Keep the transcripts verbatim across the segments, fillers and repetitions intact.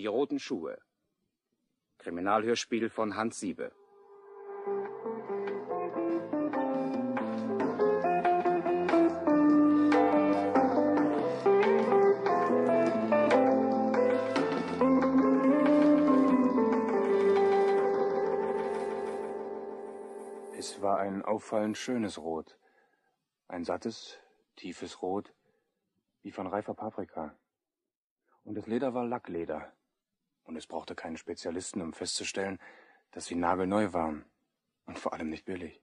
Die roten Schuhe. Kriminalhörspiel von Hans Siebe. Es war ein auffallend schönes Rot. Ein sattes, tiefes Rot, wie von reifer Paprika. Und das Leder war Lackleder. Und es brauchte keinen Spezialisten, um festzustellen, dass sie nagelneu waren. Und vor allem nicht billig.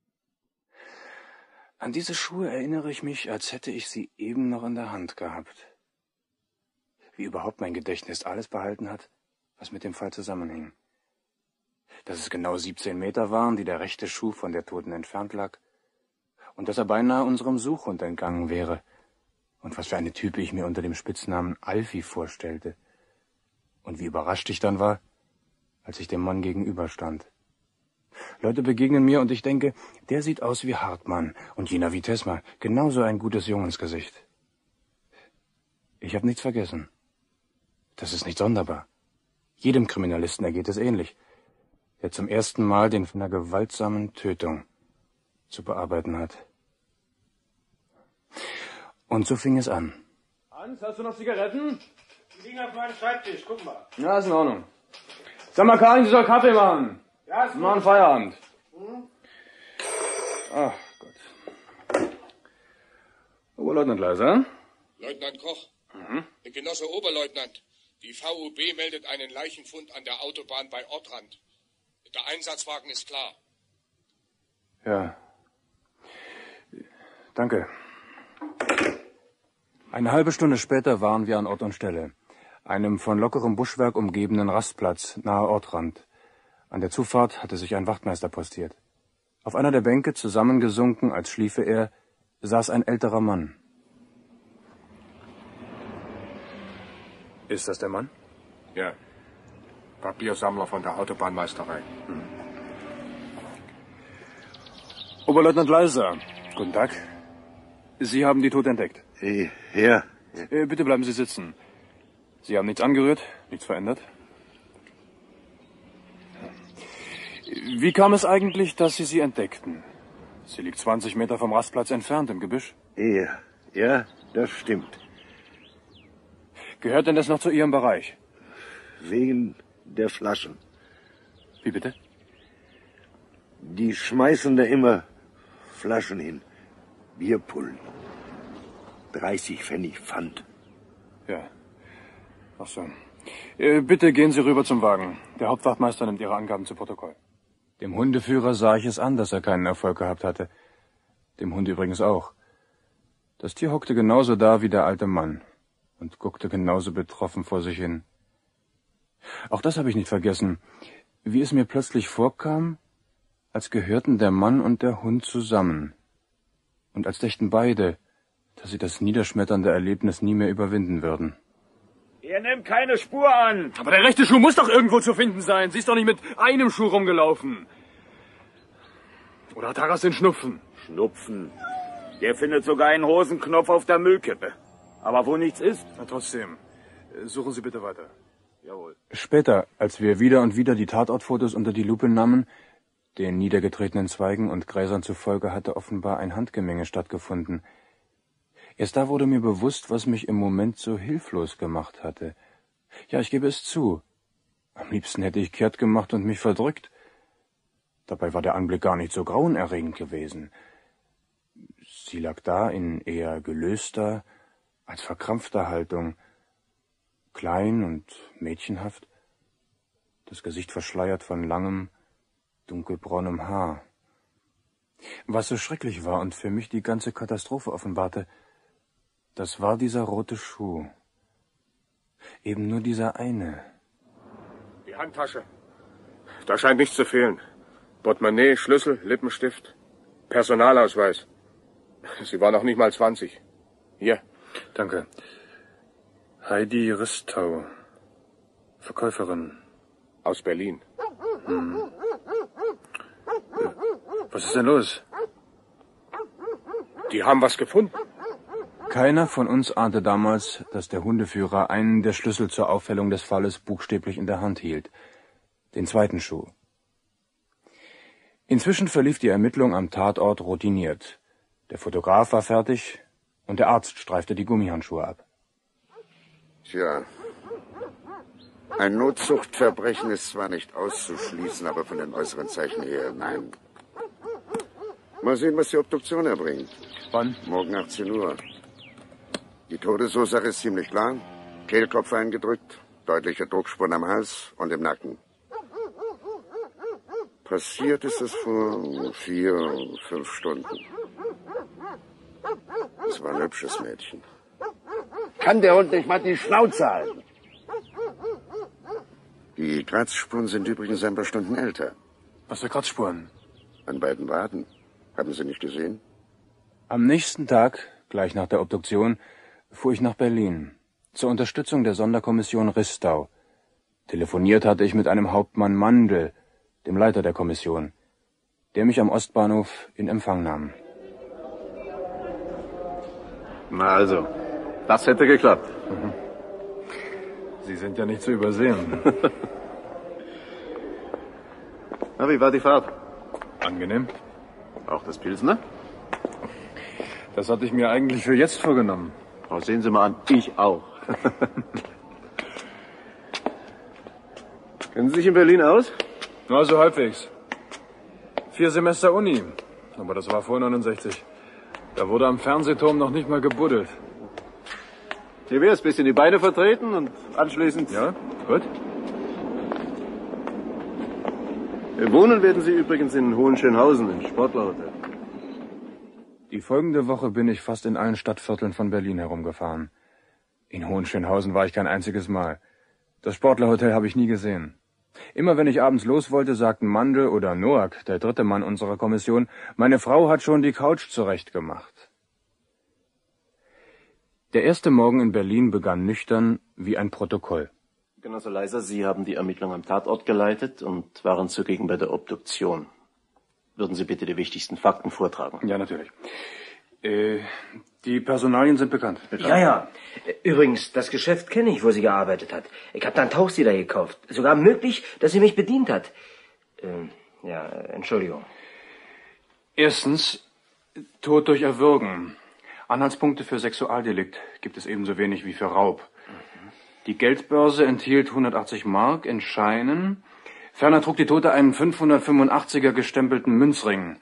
An diese Schuhe erinnere ich mich, als hätte ich sie eben noch in der Hand gehabt. Wie überhaupt mein Gedächtnis alles behalten hat, was mit dem Fall zusammenhing. Dass es genau siebzehn Meter waren, die der rechte Schuh von der Toten entfernt lag. Und dass er beinahe unserem Suchhund entgangen wäre. Und was für eine Type ich mir unter dem Spitznamen Alfie vorstellte. Und wie überrascht ich dann war, als ich dem Mann gegenüberstand. Leute begegnen mir und ich denke, der sieht aus wie Hartmann und jener wie Tesma, genauso ein gutes Jungensgesicht. Ich habe nichts vergessen. Das ist nicht sonderbar. Jedem Kriminalisten ergeht es ähnlich, der zum ersten Mal den von einer gewaltsamen Tötung zu bearbeiten hat. Und so fing es an. Hans, hast du noch Zigaretten? Die liegen auf meinem Schreibtisch, guck mal. Ja, ist in Ordnung. Sag mal, Karin, sie soll Kaffee machen. Ja, ist Wir machen Feierabend. Hm? Ach Gott. Oberleutnant Leiser. Leutnant Koch. Mhm. Genosse Oberleutnant. Die V U B meldet einen Leichenfund an der Autobahn bei Ortrand. Der Einsatzwagen ist klar. Ja. Danke. Eine halbe Stunde später waren wir an Ort und Stelle. Einem von lockerem Buschwerk umgebenen Rastplatz nahe Ortrand. An der Zufahrt hatte sich ein Wachtmeister postiert. Auf einer der Bänke, zusammengesunken, als schliefe er, saß ein älterer Mann. Ist das der Mann? Ja. Papiersammler von der Autobahnmeisterei. Hm. Oberleutnant Leiser. Guten Tag. Sie haben die Tote entdeckt. Hey, ja. Äh, bitte bleiben Sie sitzen. Sie haben nichts angerührt, nichts verändert. Wie kam es eigentlich, dass Sie sie entdeckten? Sie liegt zwanzig Meter vom Rastplatz entfernt im Gebüsch. Ja, ja, das stimmt. Gehört denn das noch zu Ihrem Bereich? Wegen der Flaschen. Wie bitte? Die schmeißen da immer Flaschen hin. Bierpullen. dreißig Pfennig Pfand. Ja. Ach so. Äh, bitte gehen Sie rüber zum Wagen. Der Hauptwachtmeister nimmt Ihre Angaben zu Protokoll. Dem Hundeführer sah ich es an, dass er keinen Erfolg gehabt hatte. Dem Hund übrigens auch. Das Tier hockte genauso da wie der alte Mann und guckte genauso betroffen vor sich hin. Auch das habe ich nicht vergessen, wie es mir plötzlich vorkam, als gehörten der Mann und der Hund zusammen. Und als dächten beide, dass sie das niederschmetternde Erlebnis nie mehr überwinden würden. Ihr nehmt keine Spur an. Aber der rechte Schuh muss doch irgendwo zu finden sein. Sie ist doch nicht mit einem Schuh rumgelaufen. Oder hat Taras den Schnupfen? Schnupfen. Der findet sogar einen Hosenknopf auf der Müllkippe. Aber wo nichts ist? Na trotzdem. Suchen Sie bitte weiter. Jawohl. Später, als wir wieder und wieder die Tatortfotos unter die Lupe nahmen, den niedergetretenen Zweigen und Gräsern zufolge hatte offenbar ein Handgemenge stattgefunden. Erst da wurde mir bewusst, was mich im Moment so hilflos gemacht hatte. Ja, ich gebe es zu. Am liebsten hätte ich kehrt gemacht und mich verdrückt. Dabei war der Anblick gar nicht so grauenerregend gewesen. Sie lag da in eher gelöster als verkrampfter Haltung, klein und mädchenhaft, das Gesicht verschleiert von langem, dunkelbraunem Haar. Was so schrecklich war und für mich die ganze Katastrophe offenbarte, das war dieser rote Schuh. Eben nur dieser eine. Die Handtasche. Da scheint nichts zu fehlen. Portemonnaie, Schlüssel, Lippenstift, Personalausweis. Sie war noch nicht mal zwanzig. Hier. Danke. Heidi Ristau. Verkäuferin. Aus Berlin. Hm. Was ist denn los? Die haben was gefunden. Keiner von uns ahnte damals, dass der Hundeführer einen der Schlüssel zur Auffällung des Falles buchstäblich in der Hand hielt. Den zweiten Schuh. Inzwischen verlief die Ermittlung am Tatort routiniert. Der Fotograf war fertig und der Arzt streifte die Gummihandschuhe ab. Tja, ein Notzuchtverbrechen ist zwar nicht auszuschließen, aber von den äußeren Zeichen her, nein. Mal sehen, was die Obduktion erbringt. Wann? Morgen achtzehn Uhr. Die Todesursache ist ziemlich klar. Kehlkopf eingedrückt, deutliche Druckspuren am Hals und im Nacken. Passiert ist es vor vier, fünf Stunden. Es war ein hübsches Mädchen. Kann der Hund nicht mal die Schnauze halten? Die Kratzspuren sind übrigens ein paar Stunden älter. Was für Kratzspuren? An beiden Waden. Haben Sie nicht gesehen? Am nächsten Tag, gleich nach der Obduktion, fuhr ich nach Berlin. Zur Unterstützung der Sonderkommission Ristau. Telefoniert hatte ich mit einem Hauptmann Mandl, dem Leiter der Kommission, der mich am Ostbahnhof in Empfang nahm. Na also, das hätte geklappt. Mhm. Sie sind ja nicht zu übersehen. Na, wie war die Fahrt? Angenehm. Auch das Pilsner? Das hatte ich mir eigentlich für jetzt vorgenommen. Oh, sehen Sie mal an, ich auch. Kennen Sie sich in Berlin aus? Na, so halbwegs. Vier Semester Uni. Aber das war vor neunundsechzig. Da wurde am Fernsehturm noch nicht mal gebuddelt. Hier wär's, bisschen die Beine vertreten und anschließend... Ja, gut. Wohnen werden Sie übrigens in Hohenschönhausen, im Sportlerhotel. Die folgende Woche bin ich fast in allen Stadtvierteln von Berlin herumgefahren. In Hohenschönhausen war ich kein einziges Mal. Das Sportlerhotel habe ich nie gesehen. Immer wenn ich abends los wollte, sagten Mandl oder Noack, der dritte Mann unserer Kommission, meine Frau hat schon die Couch zurechtgemacht. Der erste Morgen in Berlin begann nüchtern wie ein Protokoll. Genosse Leiser, Sie haben die Ermittlung am Tatort geleitet und waren zugegen bei der Obduktion. Würden Sie bitte die wichtigsten Fakten vortragen? Ja, natürlich. Äh, die Personalien sind bekannt. bekannt. Ja, ja. Übrigens, das Geschäft kenne ich, wo sie gearbeitet hat. Ich habe da einen Tauchsieder gekauft. Sogar möglich, dass sie mich bedient hat. Ähm, ja, Entschuldigung. Erstens, Tod durch Erwürgen. Anhaltspunkte für Sexualdelikt gibt es ebenso wenig wie für Raub. Die Geldbörse enthielt hundertachtzig Mark in Scheinen. Ferner trug die Tote einen fünfhundertfünfundachtziger gestempelten Münzring.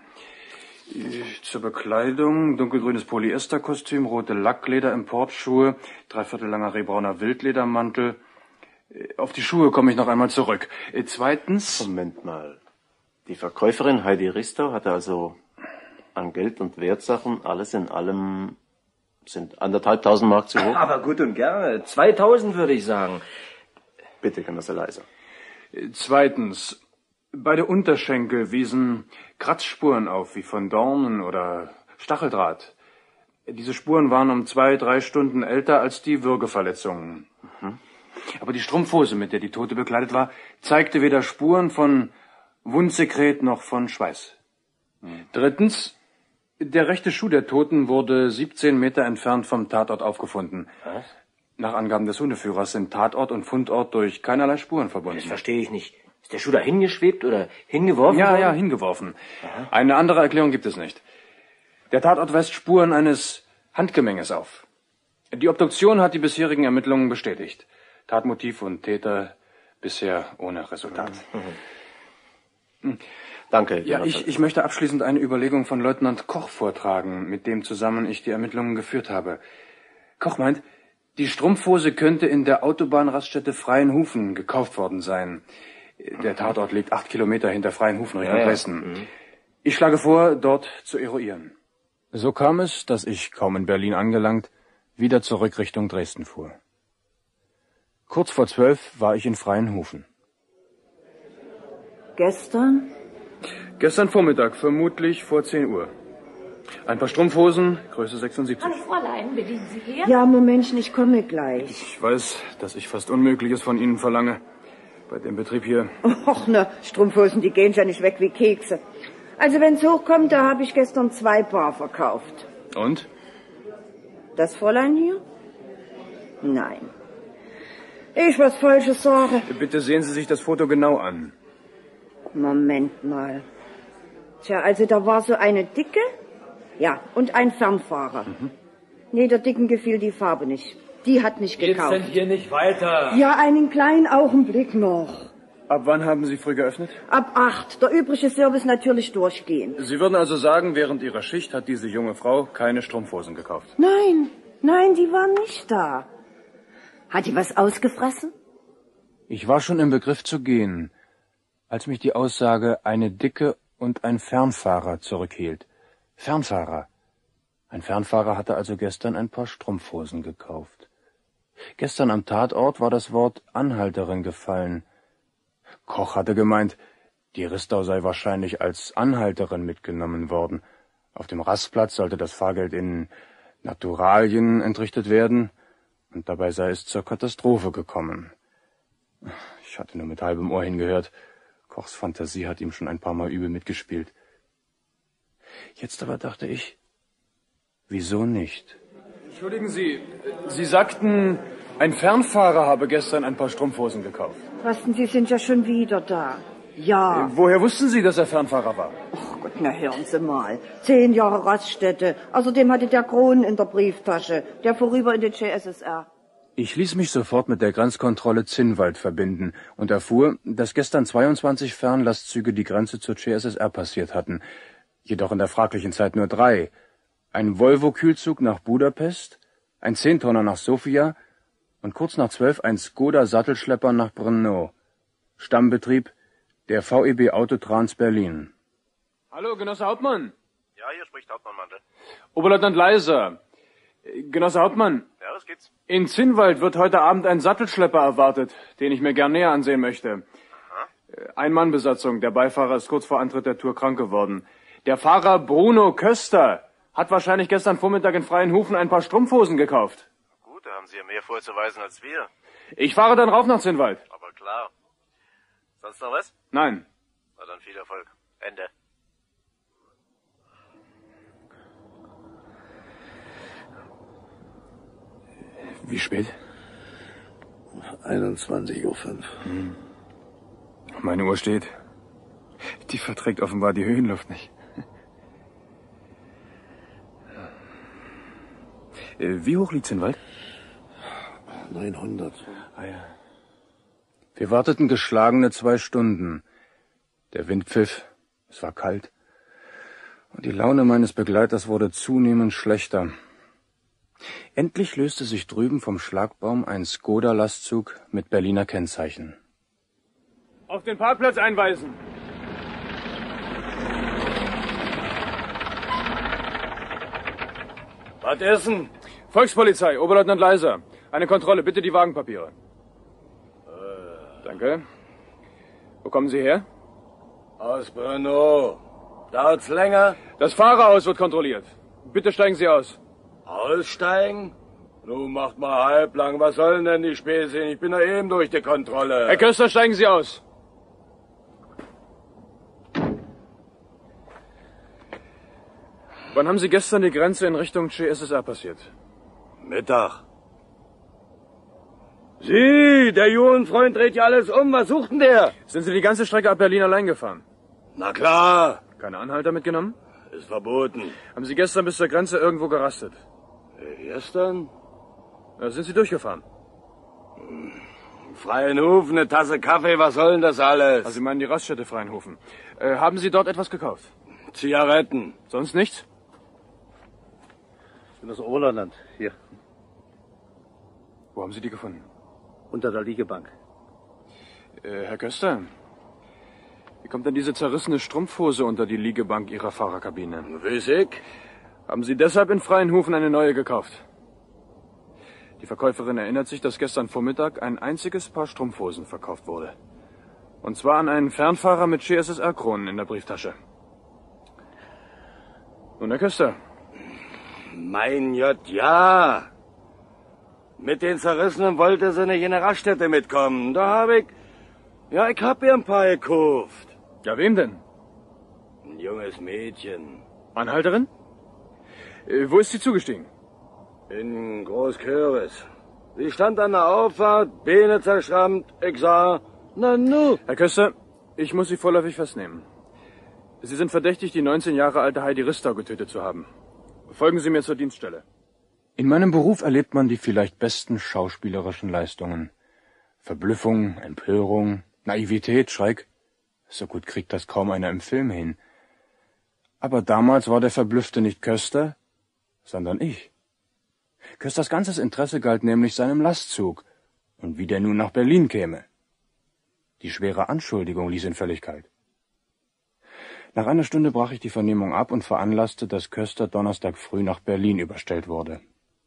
Zur Bekleidung dunkelgrünes Polyesterkostüm, rote Lackleder, Importschuhe, dreiviertel langer rehbrauner Wildledermantel. Auf die Schuhe komme ich noch einmal zurück. Zweitens... Moment mal. Die Verkäuferin Heidi Ristau hatte also an Geld und Wertsachen alles in allem... sind anderthalbtausend Mark zu hoch? Aber gut und gerne. Zweitausend würde ich sagen. Bitte, Genosse Leiser. Zweitens, beide Unterschenkel wiesen Kratzspuren auf, wie von Dornen oder Stacheldraht. Diese Spuren waren um zwei, drei Stunden älter als die Würgeverletzungen. Mhm. Aber die Strumpfhose, mit der die Tote bekleidet war, zeigte weder Spuren von Wundsekret noch von Schweiß. Mhm. Drittens, der rechte Schuh der Toten wurde siebzehn Meter entfernt vom Tatort aufgefunden. Was? Nach Angaben des Hundeführers sind Tatort und Fundort durch keinerlei Spuren verbunden. Das verstehe ich nicht. Ist der Schuh da hingeschwebt oder hingeworfen Ja, worden? ja, hingeworfen. Aha. Eine andere Erklärung gibt es nicht. Der Tatort weist Spuren eines Handgemenges auf. Die Obduktion hat die bisherigen Ermittlungen bestätigt. Tatmotiv und Täter bisher ohne Resultat. Mhm. Mhm. Danke. Ja, ich, ich möchte abschließend eine Überlegung von Leutnant Koch vortragen, mit dem zusammen ich die Ermittlungen geführt habe. Koch meint, die Strumpfhose könnte in der Autobahnraststätte Freienhufen gekauft worden sein. Der Tatort liegt acht Kilometer hinter Freienhufen Richtung ja, ja. Dresden. Mhm. Ich schlage vor, dort zu eruieren. So kam es, dass ich, kaum in Berlin angelangt, wieder zurück Richtung Dresden fuhr. Kurz vor zwölf war ich in Freienhufen. Gestern? Gestern Vormittag, vermutlich vor zehn Uhr. Ein paar Strumpfhosen, Größe sechsundsiebzig. Hallo Fräulein, bedienen Sie her? Ja, Momentchen, ich komme gleich. Ich weiß, dass ich fast Unmögliches von Ihnen verlange. Bei dem Betrieb hier. Och, na, Strumpfhosen, die gehen ja nicht weg wie Kekse. Also wenn's hochkommt, da habe ich gestern zwei Paar verkauft. Und? Das Fräulein hier? Nein. Ich was Falsches sage. Bitte sehen Sie sich das Foto genau an. Moment mal. Tja, also da war so eine Dicke, ja, und ein Fernfahrer. Mhm. Nee, der Dicken gefiel die Farbe nicht. Die hat nicht gekauft. Geht's denn hier nicht weiter? Ja, einen kleinen Augenblick noch. Ab wann haben Sie früh geöffnet? Ab acht. Der übrige Service natürlich durchgehend. Sie würden also sagen, während Ihrer Schicht hat diese junge Frau keine Strumpfhosen gekauft? Nein, nein, die war nicht da. Hat die was ausgefressen? Ich war schon im Begriff zu gehen, als mich die Aussage eine Dicke und ein Fernfahrer zurückhielt. Fernfahrer. Ein Fernfahrer hatte also gestern ein paar Strumpfhosen gekauft. Gestern am Tatort war das Wort Anhalterin gefallen. Koch hatte gemeint, die Ristau sei wahrscheinlich als Anhalterin mitgenommen worden. Auf dem Rastplatz sollte das Fahrgeld in Naturalien entrichtet werden, und dabei sei es zur Katastrophe gekommen. Ich hatte nur mit halbem Ohr hingehört. Kochs Fantasie hat ihm schon ein paar Mal übel mitgespielt. Jetzt aber dachte ich, wieso nicht? Entschuldigen Sie, Sie sagten, ein Fernfahrer habe gestern ein paar Strumpfhosen gekauft. Was denn, Sie sind ja schon wieder da. Ja. Äh, woher wussten Sie, dass er Fernfahrer war? Ach Gott, na hören Sie mal. Zehn Jahre Raststätte. Außerdem hatte der Kronen in der Brieftasche. Der vorüber in den C S S R. Ich ließ mich sofort mit der Grenzkontrolle Zinnwald verbinden und erfuhr, dass gestern zweiundzwanzig Fernlastzüge die Grenze zur C S S R passiert hatten. Jedoch in der fraglichen Zeit nur drei. Ein Volvo-Kühlzug nach Budapest, ein Zehntonner nach Sofia und kurz nach zwölf ein Skoda-Sattelschlepper nach Brno. Stammbetrieb der V E B Autotrans Berlin. Hallo, Genosse Hauptmann. Ja, hier spricht Hauptmann Mandel. Oberleutnant Leiser. Genosse Hauptmann. Ja, was geht's? In Zinnwald wird heute Abend ein Sattelschlepper erwartet, den ich mir gern näher ansehen möchte. Aha. Ein-Mann-Besatzung. Der Beifahrer ist kurz vor Antritt der Tour krank geworden. Der Fahrer Bruno Köster hat wahrscheinlich gestern Vormittag in Freienhofen ein paar Strumpfhosen gekauft. Gut, da haben Sie ja mehr vorzuweisen als wir. Ich fahre dann rauf nach Zinnwald. Aber klar. Sonst noch was? Nein. Na dann viel Erfolg. Ende. Wie spät? einundzwanzig Uhr fünf. Hm. Meine Uhr steht. Die verträgt offenbar die Höhenluft nicht. Wie hoch liegt's in Wald? neunhundert. Ah ja. Wir warteten geschlagene zwei Stunden. Der Wind pfiff, es war kalt. Und die Laune meines Begleiters wurde zunehmend schlechter. Endlich löste sich drüben vom Schlagbaum ein Skoda-Lastzug mit Berliner Kennzeichen. Auf den Parkplatz einweisen. Was ist denn? Volkspolizei, Oberleutnant Leiser. Eine Kontrolle, bitte die Wagenpapiere. Äh. Danke. Wo kommen Sie her? Aus Brno. Dauert's länger? Das Fahrerhaus wird kontrolliert. Bitte steigen Sie aus. Aussteigen? Nun macht mal halblang. Was sollen denn die Späßchen? Ich bin doch eben durch die Kontrolle. Herr Köster, steigen Sie aus. Wann haben Sie gestern die Grenze in Richtung C S S R passiert? Mittag. Sie, der Jugendfreund dreht ja alles um. Was sucht denn der? Sind Sie die ganze Strecke ab Berlin allein gefahren? Na klar. Keine Anhalter mitgenommen? Ist verboten. Haben Sie gestern bis zur Grenze irgendwo gerastet? Äh, gestern? Da sind Sie durchgefahren. Freienhofen, eine Tasse Kaffee, was soll denn das alles? Also Sie meinen die Raststätte Freienhofen. Äh, haben Sie dort etwas gekauft? Zigaretten. Sonst nichts? Ich bin das Oberleutnant. Hier. Wo haben Sie die gefunden? Unter der Liegebank. Äh, Herr Köster, wie kommt denn diese zerrissene Strumpfhose unter die Liegebank Ihrer Fahrerkabine? Weiß ich. Haben Sie deshalb in Freienhofen eine neue gekauft? Die Verkäuferin erinnert sich, dass gestern Vormittag ein einziges Paar Strumpfhosen verkauft wurde. Und zwar an einen Fernfahrer mit C S S R-Kronen in der Brieftasche. Nun, Herr Köster. Mein Gott, ja. Mit den Zerrissenen wollte sie nicht in der Raststätte mitkommen. Da habe ich... Ja, ich hab ihr ein paar gekauft. Ja, wem denn? Ein junges Mädchen. Anhalterin? Äh, wo ist sie zugestiegen? In Großköris. Sie stand an der Auffahrt, Beine zerschrammt. Ich sah, na nu. Herr Köster, ich muss Sie vorläufig festnehmen. Sie sind verdächtig, die neunzehn Jahre alte Heidi Ristau getötet zu haben. Folgen Sie mir zur Dienststelle. In meinem Beruf erlebt man die vielleicht besten schauspielerischen Leistungen. Verblüffung, Empörung, Naivität, Schreck. So gut kriegt das kaum einer im Film hin. Aber damals war der Verblüffte nicht Köster, sondern ich. Kösters ganzes Interesse galt nämlich seinem Lastzug und wie der nun nach Berlin käme. Die schwere Anschuldigung ließ ihn völlig kalt. Nach einer Stunde brach ich die Vernehmung ab und veranlasste, dass Köster Donnerstag früh nach Berlin überstellt wurde.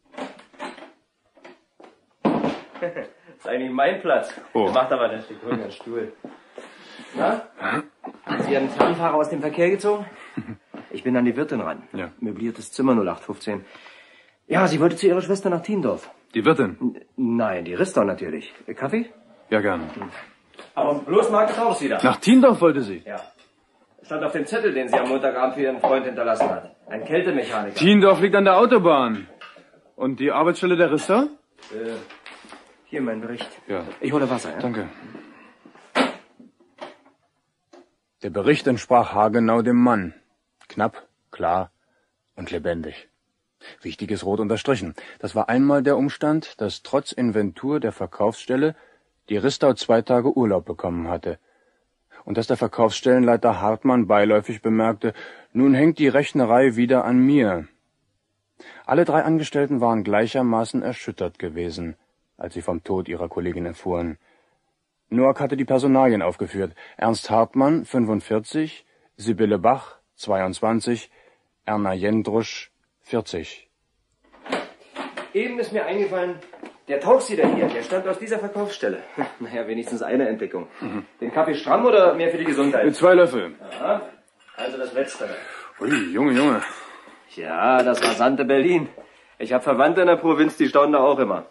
Das ist eigentlich mein Platz. Oh. Macht aber das Stück, hol mir einen Stuhl. Na? Haben Sie Ihren Fernfahrer aus dem Verkehr gezogen? Ich bin an die Wirtin ran. Ja. Möbliertes Zimmer null acht fünfzehn. Ja, sie wollte zu ihrer Schwester nach Thiendorf. Die Wirtin? N Nein, die Ristau natürlich. Kaffee? Ja, gerne. Aber bloß Marke Taubes wieder. Nach Thiendorf wollte sie? Ja. Stand auf dem Zettel, den sie am Montagabend für ihren Freund hinterlassen hat. Ein Kältemechaniker. Thiendorf liegt an der Autobahn. Und die Arbeitsstelle der Ristau? Äh, hier mein Bericht. Ja. Ich hole Wasser, ja? Danke. Der Bericht entsprach haargenau dem Mann. Knapp, klar und lebendig. Wichtiges rot unterstrichen. Das war einmal der Umstand, dass trotz Inventur der Verkaufsstelle die Ristau zwei Tage Urlaub bekommen hatte. Und dass der Verkaufsstellenleiter Hartmann beiläufig bemerkte, nun hängt die Rechnerei wieder an mir. Alle drei Angestellten waren gleichermaßen erschüttert gewesen, als sie vom Tod ihrer Kollegin erfuhren. Noack hatte die Personalien aufgeführt. Ernst Hartmann, fünfundvierzig, Sibylle Bach, zweiundzwanzig, Erna Jendrusch, vierzig. Eben ist mir eingefallen, der Tauchsieder hier, der stammt aus dieser Verkaufsstelle. Naja, wenigstens eine Entdeckung. Mhm. Den Kaffee stramm oder mehr für die Gesundheit? Mit zwei Löffel. Aha, also das Letztere. Ui, Junge, Junge. Ja, das rasante Berlin. Ich habe Verwandte in der Provinz, die staunen da auch immer.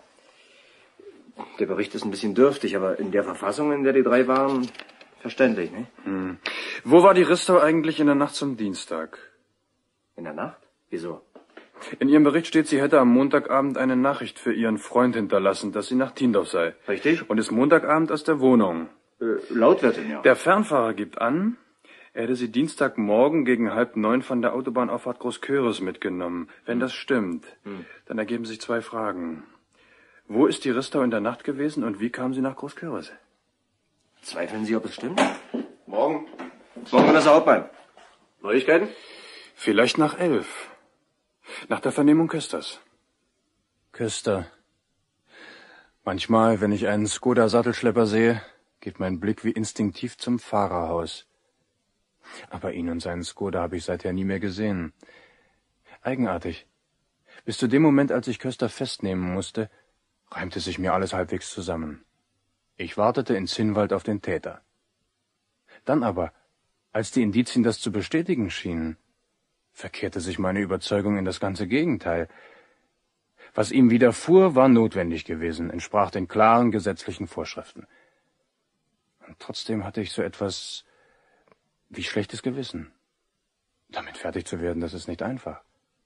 Der Bericht ist ein bisschen dürftig, aber in der Verfassung, in der die drei waren, verständlich, ne? Hm. Wo war die Ristau eigentlich in der Nacht zum Dienstag? In der Nacht? Wieso? In ihrem Bericht steht, sie hätte am Montagabend eine Nachricht für ihren Freund hinterlassen, dass sie nach Thiendorf sei. Richtig? Und ist Montagabend aus der Wohnung. Äh, Lautwirtin, ja. Der Fernfahrer gibt an, er hätte sie Dienstagmorgen gegen halb neun von der Autobahnauffahrt Großköris mitgenommen. Wenn hm. das stimmt, hm. dann ergeben sich zwei Fragen. Wo ist die Ristau in der Nacht gewesen und wie kam sie nach Großköris? Zweifeln Sie, ob es stimmt? Morgen. Morgen in das Hauptmann. Neuigkeiten? Vielleicht nach elf. Nach der Vernehmung Kösters. Köster. Manchmal, wenn ich einen Skoda-Sattelschlepper sehe, geht mein Blick wie instinktiv zum Fahrerhaus. Aber ihn und seinen Skoda habe ich seither nie mehr gesehen. Eigenartig. Bis zu dem Moment, als ich Köster festnehmen musste, reimte sich mir alles halbwegs zusammen. Ich wartete in Zinnwald auf den Täter. Dann aber, als die Indizien das zu bestätigen schienen, verkehrte sich meine Überzeugung in das ganze Gegenteil. Was ihm widerfuhr, war notwendig gewesen, entsprach den klaren gesetzlichen Vorschriften. Und trotzdem hatte ich so etwas wie schlechtes Gewissen. Damit fertig zu werden, das ist nicht einfach.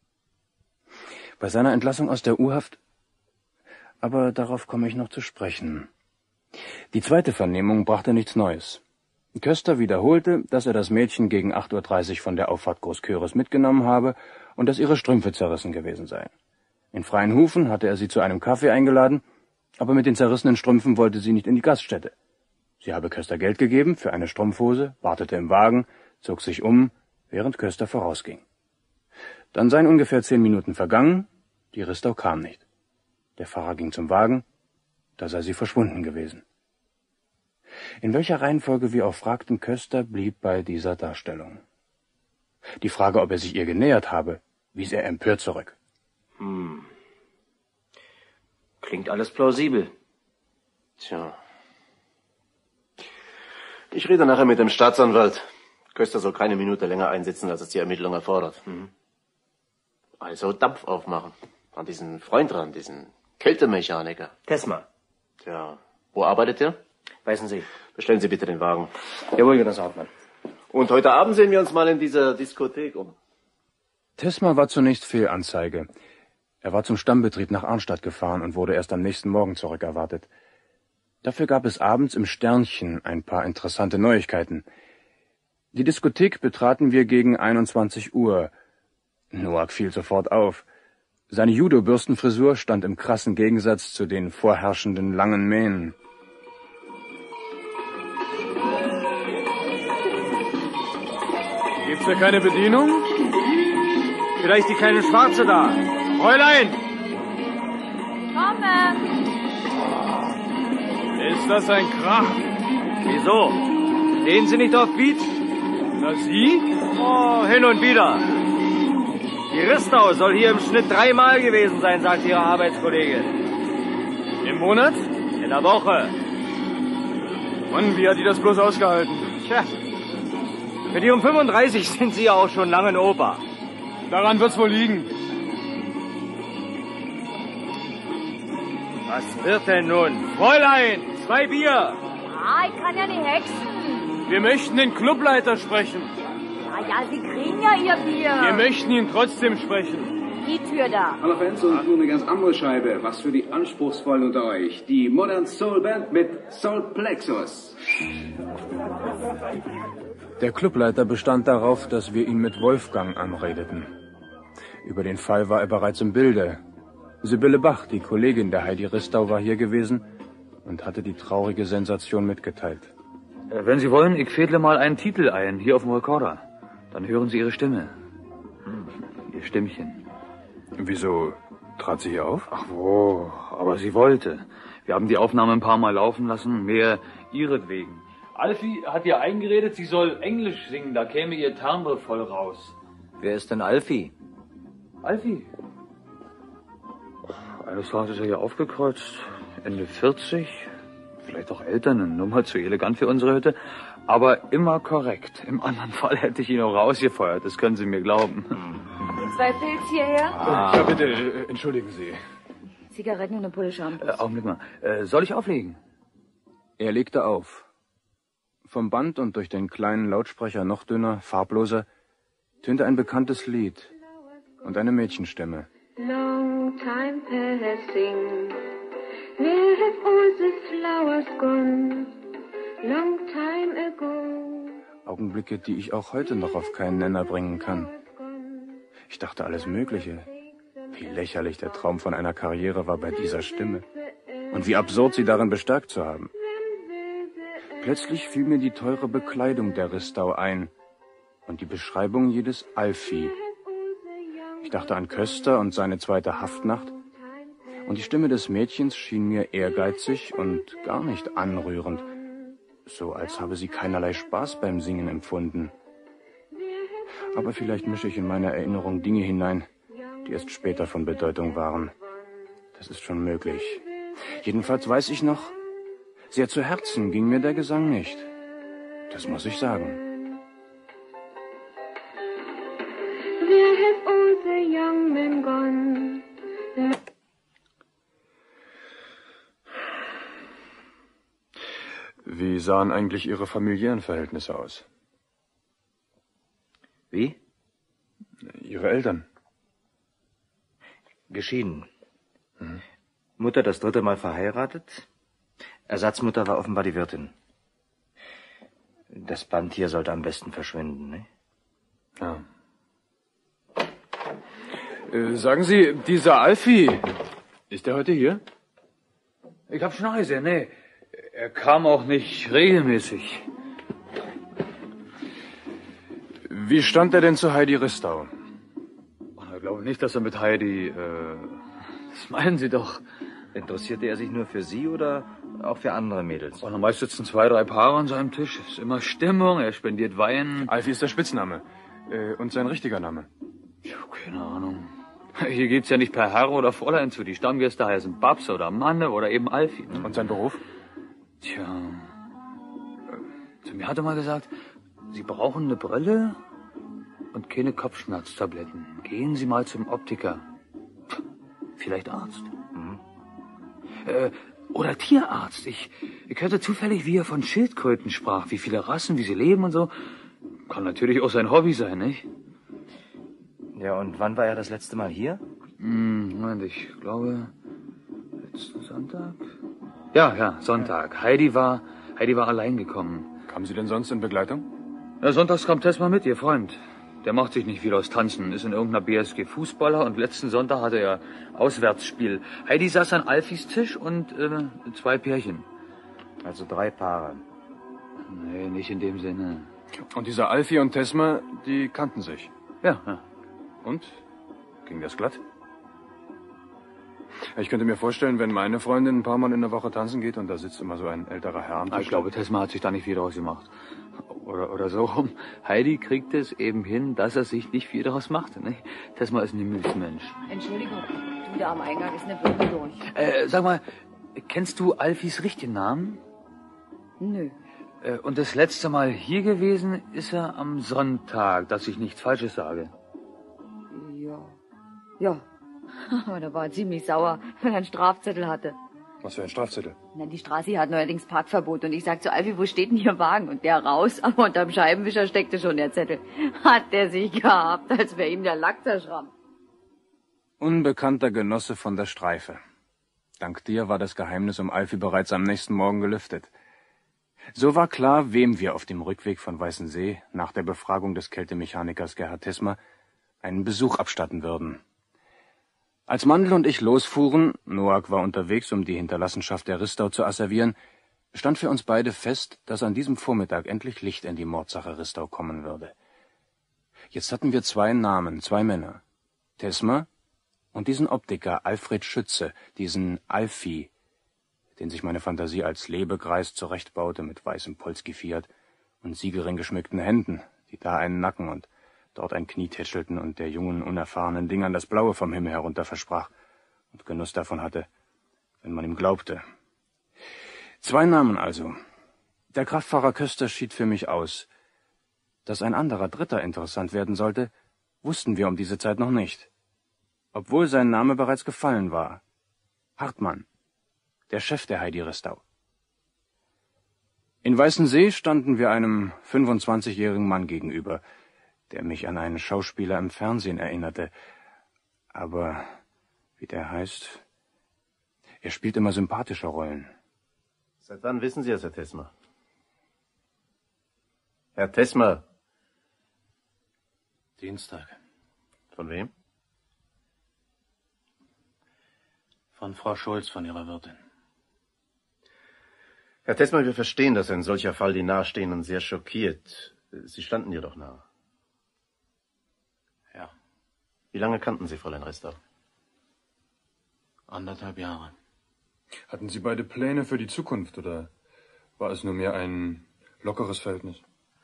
Bei seiner Entlassung aus der U-Haft... Aber darauf komme ich noch zu sprechen. Die zweite Vernehmung brachte nichts Neues. Köster wiederholte, dass er das Mädchen gegen acht Uhr dreißig von der Auffahrt Großköris mitgenommen habe und dass ihre Strümpfe zerrissen gewesen seien. In Freienhufen hatte er sie zu einem Kaffee eingeladen, aber mit den zerrissenen Strümpfen wollte sie nicht in die Gaststätte. Sie habe Köster Geld gegeben für eine Strumpfhose, wartete im Wagen, zog sich um, während Köster vorausging. Dann seien ungefähr zehn Minuten vergangen, die Ristau kam nicht. Der Fahrer ging zum Wagen, da sei sie verschwunden gewesen. In welcher Reihenfolge wir auch fragten, Köster blieb bei dieser Darstellung. Die Frage, ob er sich ihr genähert habe, wies er empört zurück. Hm. Klingt alles plausibel. Tja. Ich rede nachher mit dem Staatsanwalt. Köster soll keine Minute länger einsitzen, als es die Ermittlung erfordert. Mhm. Also Dampf aufmachen. An diesen Freund ran, diesen Kältemechaniker. Tesma. Tja, wo arbeitet der? Weißen Sie. Bestellen Sie bitte den Wagen. Jawohl, Genosse Hauptmann. Und heute Abend sehen wir uns mal in dieser Diskothek um. Tesma war zunächst Fehlanzeige. Er war zum Stammbetrieb nach Arnstadt gefahren und wurde erst am nächsten Morgen zurückerwartet. Dafür gab es abends im Sternchen ein paar interessante Neuigkeiten. Die Diskothek betraten wir gegen einundzwanzig Uhr. Noack fiel sofort auf. Seine Judo-Bürstenfrisur stand im krassen Gegensatz zu den vorherrschenden langen Mähnen. Gibt's hier keine Bedienung? Vielleicht die kleine Schwarze da. Fräulein! Komme! Ist das ein Krach? Wieso? Sehen Sie nicht auf Beat? Na, Sie? Oh, hin und wieder. Die Ristau soll hier im Schnitt dreimal gewesen sein, sagt Ihre Arbeitskollegin. Im Monat? In der Woche. Mann, wie hat die das bloß ausgehalten? Tja, für die um fünfunddreißig sind Sie ja auch schon lange in Oper. Daran wird's wohl liegen. Was wird denn nun? Fräulein, zwei Bier. Ah, ich kann ja nicht hexen. Wir möchten den Clubleiter sprechen. Ja, ja, Sie kriegen ja Ihr Bier. Wir möchten ihn trotzdem sprechen. Die Tür da. Hallo Fans und nur eine ganz andere Scheibe. Was für die Anspruchsvollen unter euch. Die Modern Soul Band mit Soul Plexus. Der Clubleiter bestand darauf, dass wir ihn mit Wolfgang anredeten. Über den Fall war er bereits im Bilde. Sibylle Bach, die Kollegin der Heidi Ristau, war hier gewesen und hatte die traurige Sensation mitgeteilt. Äh, wenn Sie wollen, ich fädle mal einen Titel ein, hier auf dem Rekorder. Dann hören Sie Ihre Stimme. Hm, Ihr Stimmchen. Wieso trat sie hier auf? Ach wo, aber sie wollte. Wir haben die Aufnahme ein paar Mal laufen lassen, mehr ihretwegen. Alfie hat ihr eingeredet, sie soll Englisch singen, da käme ihr Timbre voll raus. Wer ist denn Alfie? Alfie? Eines Tages ist er hier aufgekreuzt, Ende vierzig, vielleicht auch älter, eine Nummer zu elegant für unsere Hütte, aber immer korrekt. Im anderen Fall hätte ich ihn auch rausgefeuert, das können Sie mir glauben. Zwei Pilz hierher. Ah. Ja, bitte, äh, entschuldigen Sie. Zigaretten und eine Pulle Shampoos. Äh, Augenblick mal, äh, soll ich auflegen? Er legte auf. Vom Band und durch den kleinen Lautsprecher noch dünner, farbloser, tönte ein bekanntes Lied und eine Mädchenstimme. Long time passing, where have all the flowers gone? Long time ago. Augenblicke, die ich auch heute noch auf keinen Nenner bringen kann. Ich dachte alles Mögliche. Wie lächerlich der Traum von einer Karriere war bei dieser Stimme. Und wie absurd sie darin bestärkt zu haben. Plötzlich fiel mir die teure Bekleidung der Ristau ein und die Beschreibung jedes Alfie. Ich dachte an Köster und seine zweite Haftnacht, und die Stimme des Mädchens schien mir ehrgeizig und gar nicht anrührend, so als habe sie keinerlei Spaß beim Singen empfunden. Aber vielleicht mische ich in meine Erinnerung Dinge hinein, die erst später von Bedeutung waren. Das ist schon möglich. Jedenfalls weiß ich noch, sehr zu Herzen ging mir der Gesang nicht. Das muss ich sagen. Where have all the young men gone? Wie sahen eigentlich Ihre familiären Verhältnisse aus? Wie? Ihre Eltern? Geschieden. Hm. Mutter das dritte Mal verheiratet. Ersatzmutter war offenbar die Wirtin. Das Band hier sollte am besten verschwinden, ne? Ja. Äh, sagen Sie, dieser Alfie, ist der heute hier? Ich hab schon gesehen, nee. Er kam auch nicht regelmäßig. Wie stand er denn zu Heidi Ristau? Ich glaube nicht, dass er mit Heidi... Äh, das meinen Sie doch. Interessierte er sich nur für Sie oder auch für andere Mädels? Und meist sitzen zwei, drei Paare an seinem Tisch. Es ist immer Stimmung, er spendiert Wein. Alfie ist der Spitzname. Äh, und sein richtiger Name? Ja, keine Ahnung. Hier geht's ja nicht per Herr oder Fräulein zu. Die Stammgäste heißen Babs oder Manne oder eben Alfie. Ne? Und sein Beruf? Tja, zu mir hat er mal gesagt, Sie brauchen eine Brille und keine Kopfschmerztabletten. Gehen Sie mal zum Optiker. Vielleicht Arzt. Mhm. Äh, oder Tierarzt. Ich, ich hörte zufällig, wie er von Schildkröten sprach, wie viele Rassen, wie sie leben und so. Kann natürlich auch sein Hobby sein, nicht? Ja, und wann war er das letzte Mal hier? Hm, Moment, ich glaube, letzten Sonntag? Ja, ja, Sonntag. Heidi war, Heidi war allein gekommen. Kamen Sie denn sonst in Begleitung? Ja, sonntags kam Tesma mit, ihr Freund. Der macht sich nicht viel aus Tanzen, ist in irgendeiner B S G Fußballer und letzten Sonntag hatte er Auswärtsspiel. Heidi saß an Alfis Tisch und äh, zwei Pärchen. Also drei Paare. Nee, nicht in dem Sinne. Und dieser Alfie und Tesma, die kannten sich? Ja, ja. Und? Ging das glatt? Ich könnte mir vorstellen, wenn meine Freundin ein paar Mal in der Woche tanzen geht und da sitzt immer so ein älterer Herr am Tisch. Ich glaube, Tesma hat sich da nicht viel draus gemacht. Oder, oder so rum. Heidi kriegt es eben hin, dass er sich nicht viel draus macht. Ne? Tesma ist ein Himmelsmensch. Entschuldigung, du da am Eingang ist eine Birne durch. Äh, sag mal, kennst du Alfis richtigen Namen? Nö. Äh, und das letzte Mal hier gewesen ist er am Sonntag, dass ich nichts Falsches sage. Ja. Ja. Aber da war er ziemlich sauer, weil er einen Strafzettel hatte. Was für ein Strafzettel? Na, die Straße hat neuerdings Parkverbot und ich sag zu Alfie, wo steht denn Ihr Wagen? Und der raus, aber unterm Scheibenwischer steckte schon der Zettel. Hat der sich gehabt, als wäre ihm der Lack zerschrammt. Unbekannter Genosse von der Streife. Dank dir war das Geheimnis um Alfie bereits am nächsten Morgen gelüftet. So war klar, wem wir auf dem Rückweg von Weißensee nach der Befragung des Kältemechanikers Gerhard Tesma einen Besuch abstatten würden. Als Mandl und ich losfuhren, Noack war unterwegs, um die Hinterlassenschaft der Ristau zu asservieren, stand für uns beide fest, dass an diesem Vormittag endlich Licht in die Mordsache Ristau kommen würde. Jetzt hatten wir zwei Namen, zwei Männer. Tesma und diesen Optiker Alfred Schütze, diesen Alfie, den sich meine Fantasie als Lebegreis zurechtbaute mit weißem Polski-Fiat und Siegelring geschmückten Händen, die da einen Nacken und dort ein Knie tätschelten und der jungen, unerfahrenen Dingern das Blaue vom Himmel herunter versprach und Genuss davon hatte, wenn man ihm glaubte. Zwei Namen also. Der Kraftfahrer Köster schied für mich aus. Dass ein anderer Dritter interessant werden sollte, wussten wir um diese Zeit noch nicht. Obwohl sein Name bereits gefallen war. Hartmann, der Chef der Heidi Ristau. In Weißensee standen wir einem fünfundzwanzigjährigen Mann gegenüber, der mich an einen Schauspieler im Fernsehen erinnerte. Aber, wie der heißt, er spielt immer sympathische Rollen. Seit wann wissen Sie es, Herr Tesma? Herr Tesma. Dienstag. Von wem? Von Frau Schulz, von ihrer Wirtin. Herr Tesma, wir verstehen, dass ein solcher Fall die Nahestehenden sehr schockiert. Sie standen ihr doch nahe. Ja. Wie lange kannten Sie Fräulein Ristau? Anderthalb Jahre. Hatten Sie beide Pläne für die Zukunft, oder war es nur mehr ein lockeres Verhältnis?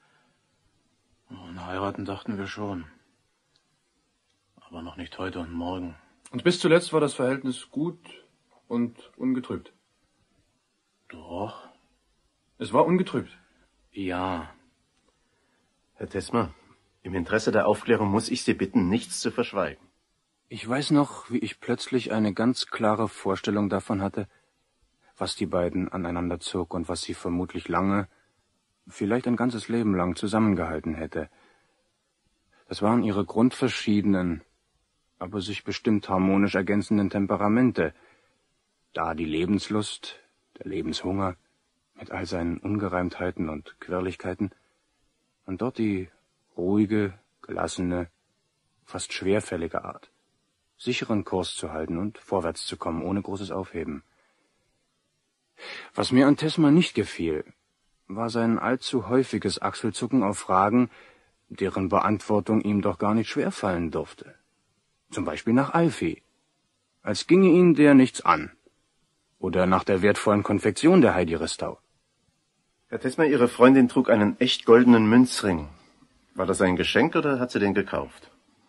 An heiraten dachten wir schon. Aber noch nicht heute und morgen. Und bis zuletzt war das Verhältnis gut und ungetrübt? Doch. Es war ungetrübt? Ja. Herr Tesma, im Interesse der Aufklärung muss ich Sie bitten, nichts zu verschweigen. Ich weiß noch, wie ich plötzlich eine ganz klare Vorstellung davon hatte, was die beiden aneinander zog und was sie vermutlich lange, vielleicht ein ganzes Leben lang zusammengehalten hätte. Das waren ihre grundverschiedenen, aber sich bestimmt harmonisch ergänzenden Temperamente. Da die Lebenslust, der Lebenshunger, mit all seinen Ungereimtheiten und Quirligkeiten, und dort die ruhige, gelassene, fast schwerfällige Art, sicheren Kurs zu halten und vorwärts zu kommen, ohne großes Aufheben. Was mir an Tesma nicht gefiel, war sein allzu häufiges Achselzucken auf Fragen, deren Beantwortung ihm doch gar nicht schwerfallen durfte. Zum Beispiel nach Alfie, als ginge ihn der nichts an. Oder nach der wertvollen Konfektion der Heidi Ristau. Herr Tesma, Ihre Freundin trug einen echt goldenen Münzring. War das ein Geschenk oder hat sie den gekauft?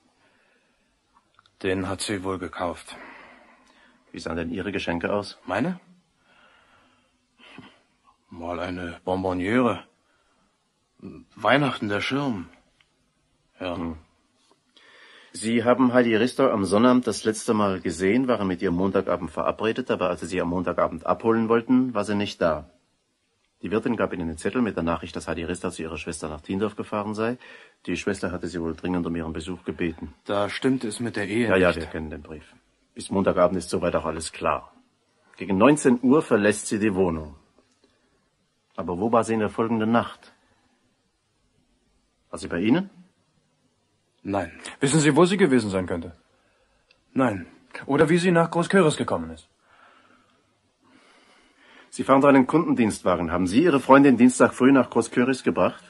Den hat sie wohl gekauft. Wie sahen denn Ihre Geschenke aus? Meine? Mal eine Bonbonniere. Weihnachten der Schirm. Ja. Hm. Sie haben Heidi Ristau am Sonnabend das letzte Mal gesehen, waren mit ihr Montagabend verabredet, aber als Sie sie am Montagabend abholen wollten, war sie nicht da. Die Wirtin gab Ihnen einen Zettel mit der Nachricht, dass Heidi Rister zu ihrer Schwester nach Tiendorf gefahren sei. Die Schwester hatte sie wohl dringend um ihren Besuch gebeten. Da stimmt es mit der Ehe Ja, ja, nicht. wir kennen den Brief. Bis Montagabend ist soweit auch alles klar. Gegen neunzehn Uhr verlässt sie die Wohnung. Aber wo war sie in der folgenden Nacht? War sie bei Ihnen? Nein. Wissen Sie, wo sie gewesen sein könnte? Nein. Oder wie sie nach Großköris gekommen ist? Sie fahren da einen Kundendienstwagen. Haben Sie Ihre Freundin Dienstag früh nach Großköris gebracht?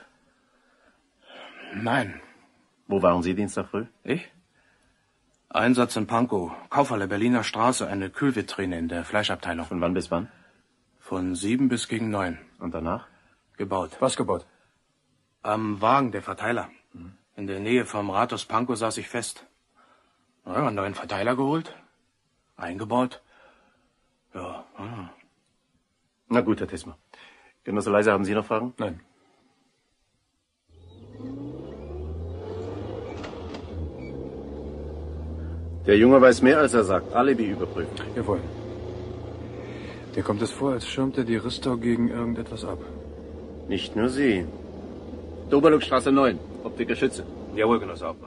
Nein. Wo waren Sie Dienstag früh? Ich? Einsatz in Pankow, Kaufhalle Berliner Straße, eine Kühlvitrine in der Fleischabteilung. Von wann bis wann? Von sieben bis gegen neun. Und danach? Gebaut. Was gebaut? Am Wagen der Verteiler. In der Nähe vom Rathaus Pankow saß ich fest. Ja, einen neuen Verteiler geholt, eingebaut. Ja. Ah. Na gut, Herr Tesmer. Genosse Leiser, haben Sie noch Fragen? Nein. Der Junge weiß mehr, als er sagt. Alibi überprüfen. Jawohl. Dir kommt es vor, als schirmte die Ristau gegen irgendetwas ab. Nicht nur Sie. Doberluckstraße neun, Optiker Schütze. Jawohl, Genosse Hauptmann.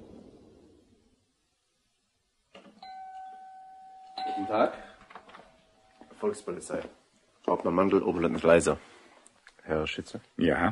Guten Tag. Volkspolizei. Hauptmann Mandl, Oberleutnant Leiser. Herr Schütze? Ja.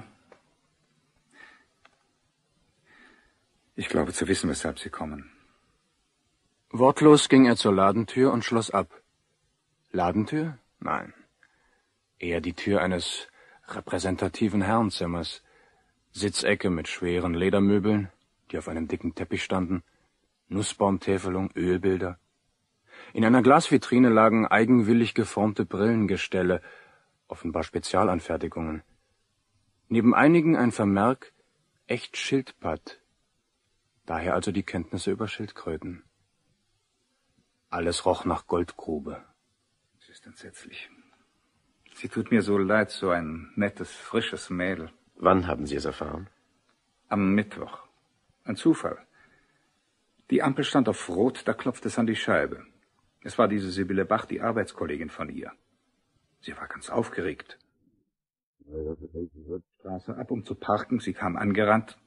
Ich glaube zu wissen, weshalb Sie kommen. Wortlos ging er zur Ladentür und schloss ab. Ladentür? Nein. Eher die Tür eines repräsentativen Herrenzimmers. Sitzecke mit schweren Ledermöbeln, die auf einem dicken Teppich standen, Nussbaumtäfelung, Ölbilder. In einer Glasvitrine lagen eigenwillig geformte Brillengestelle, offenbar Spezialanfertigungen. Neben einigen ein Vermerk, echt Schildpatt. Daher also die Kenntnisse über Schildkröten. Alles roch nach Goldgrube. Es ist entsetzlich. Sie tut mir so leid, so ein nettes, frisches Mädel. Wann haben Sie es erfahren? Am Mittwoch. Ein Zufall. Die Ampel stand auf Rot, da klopfte es an die Scheibe. Es war diese Sibylle Bach, die Arbeitskollegin von ihr. Sie war ganz aufgeregt. Die Straße ab, um zu parken. Sie kam angerannt.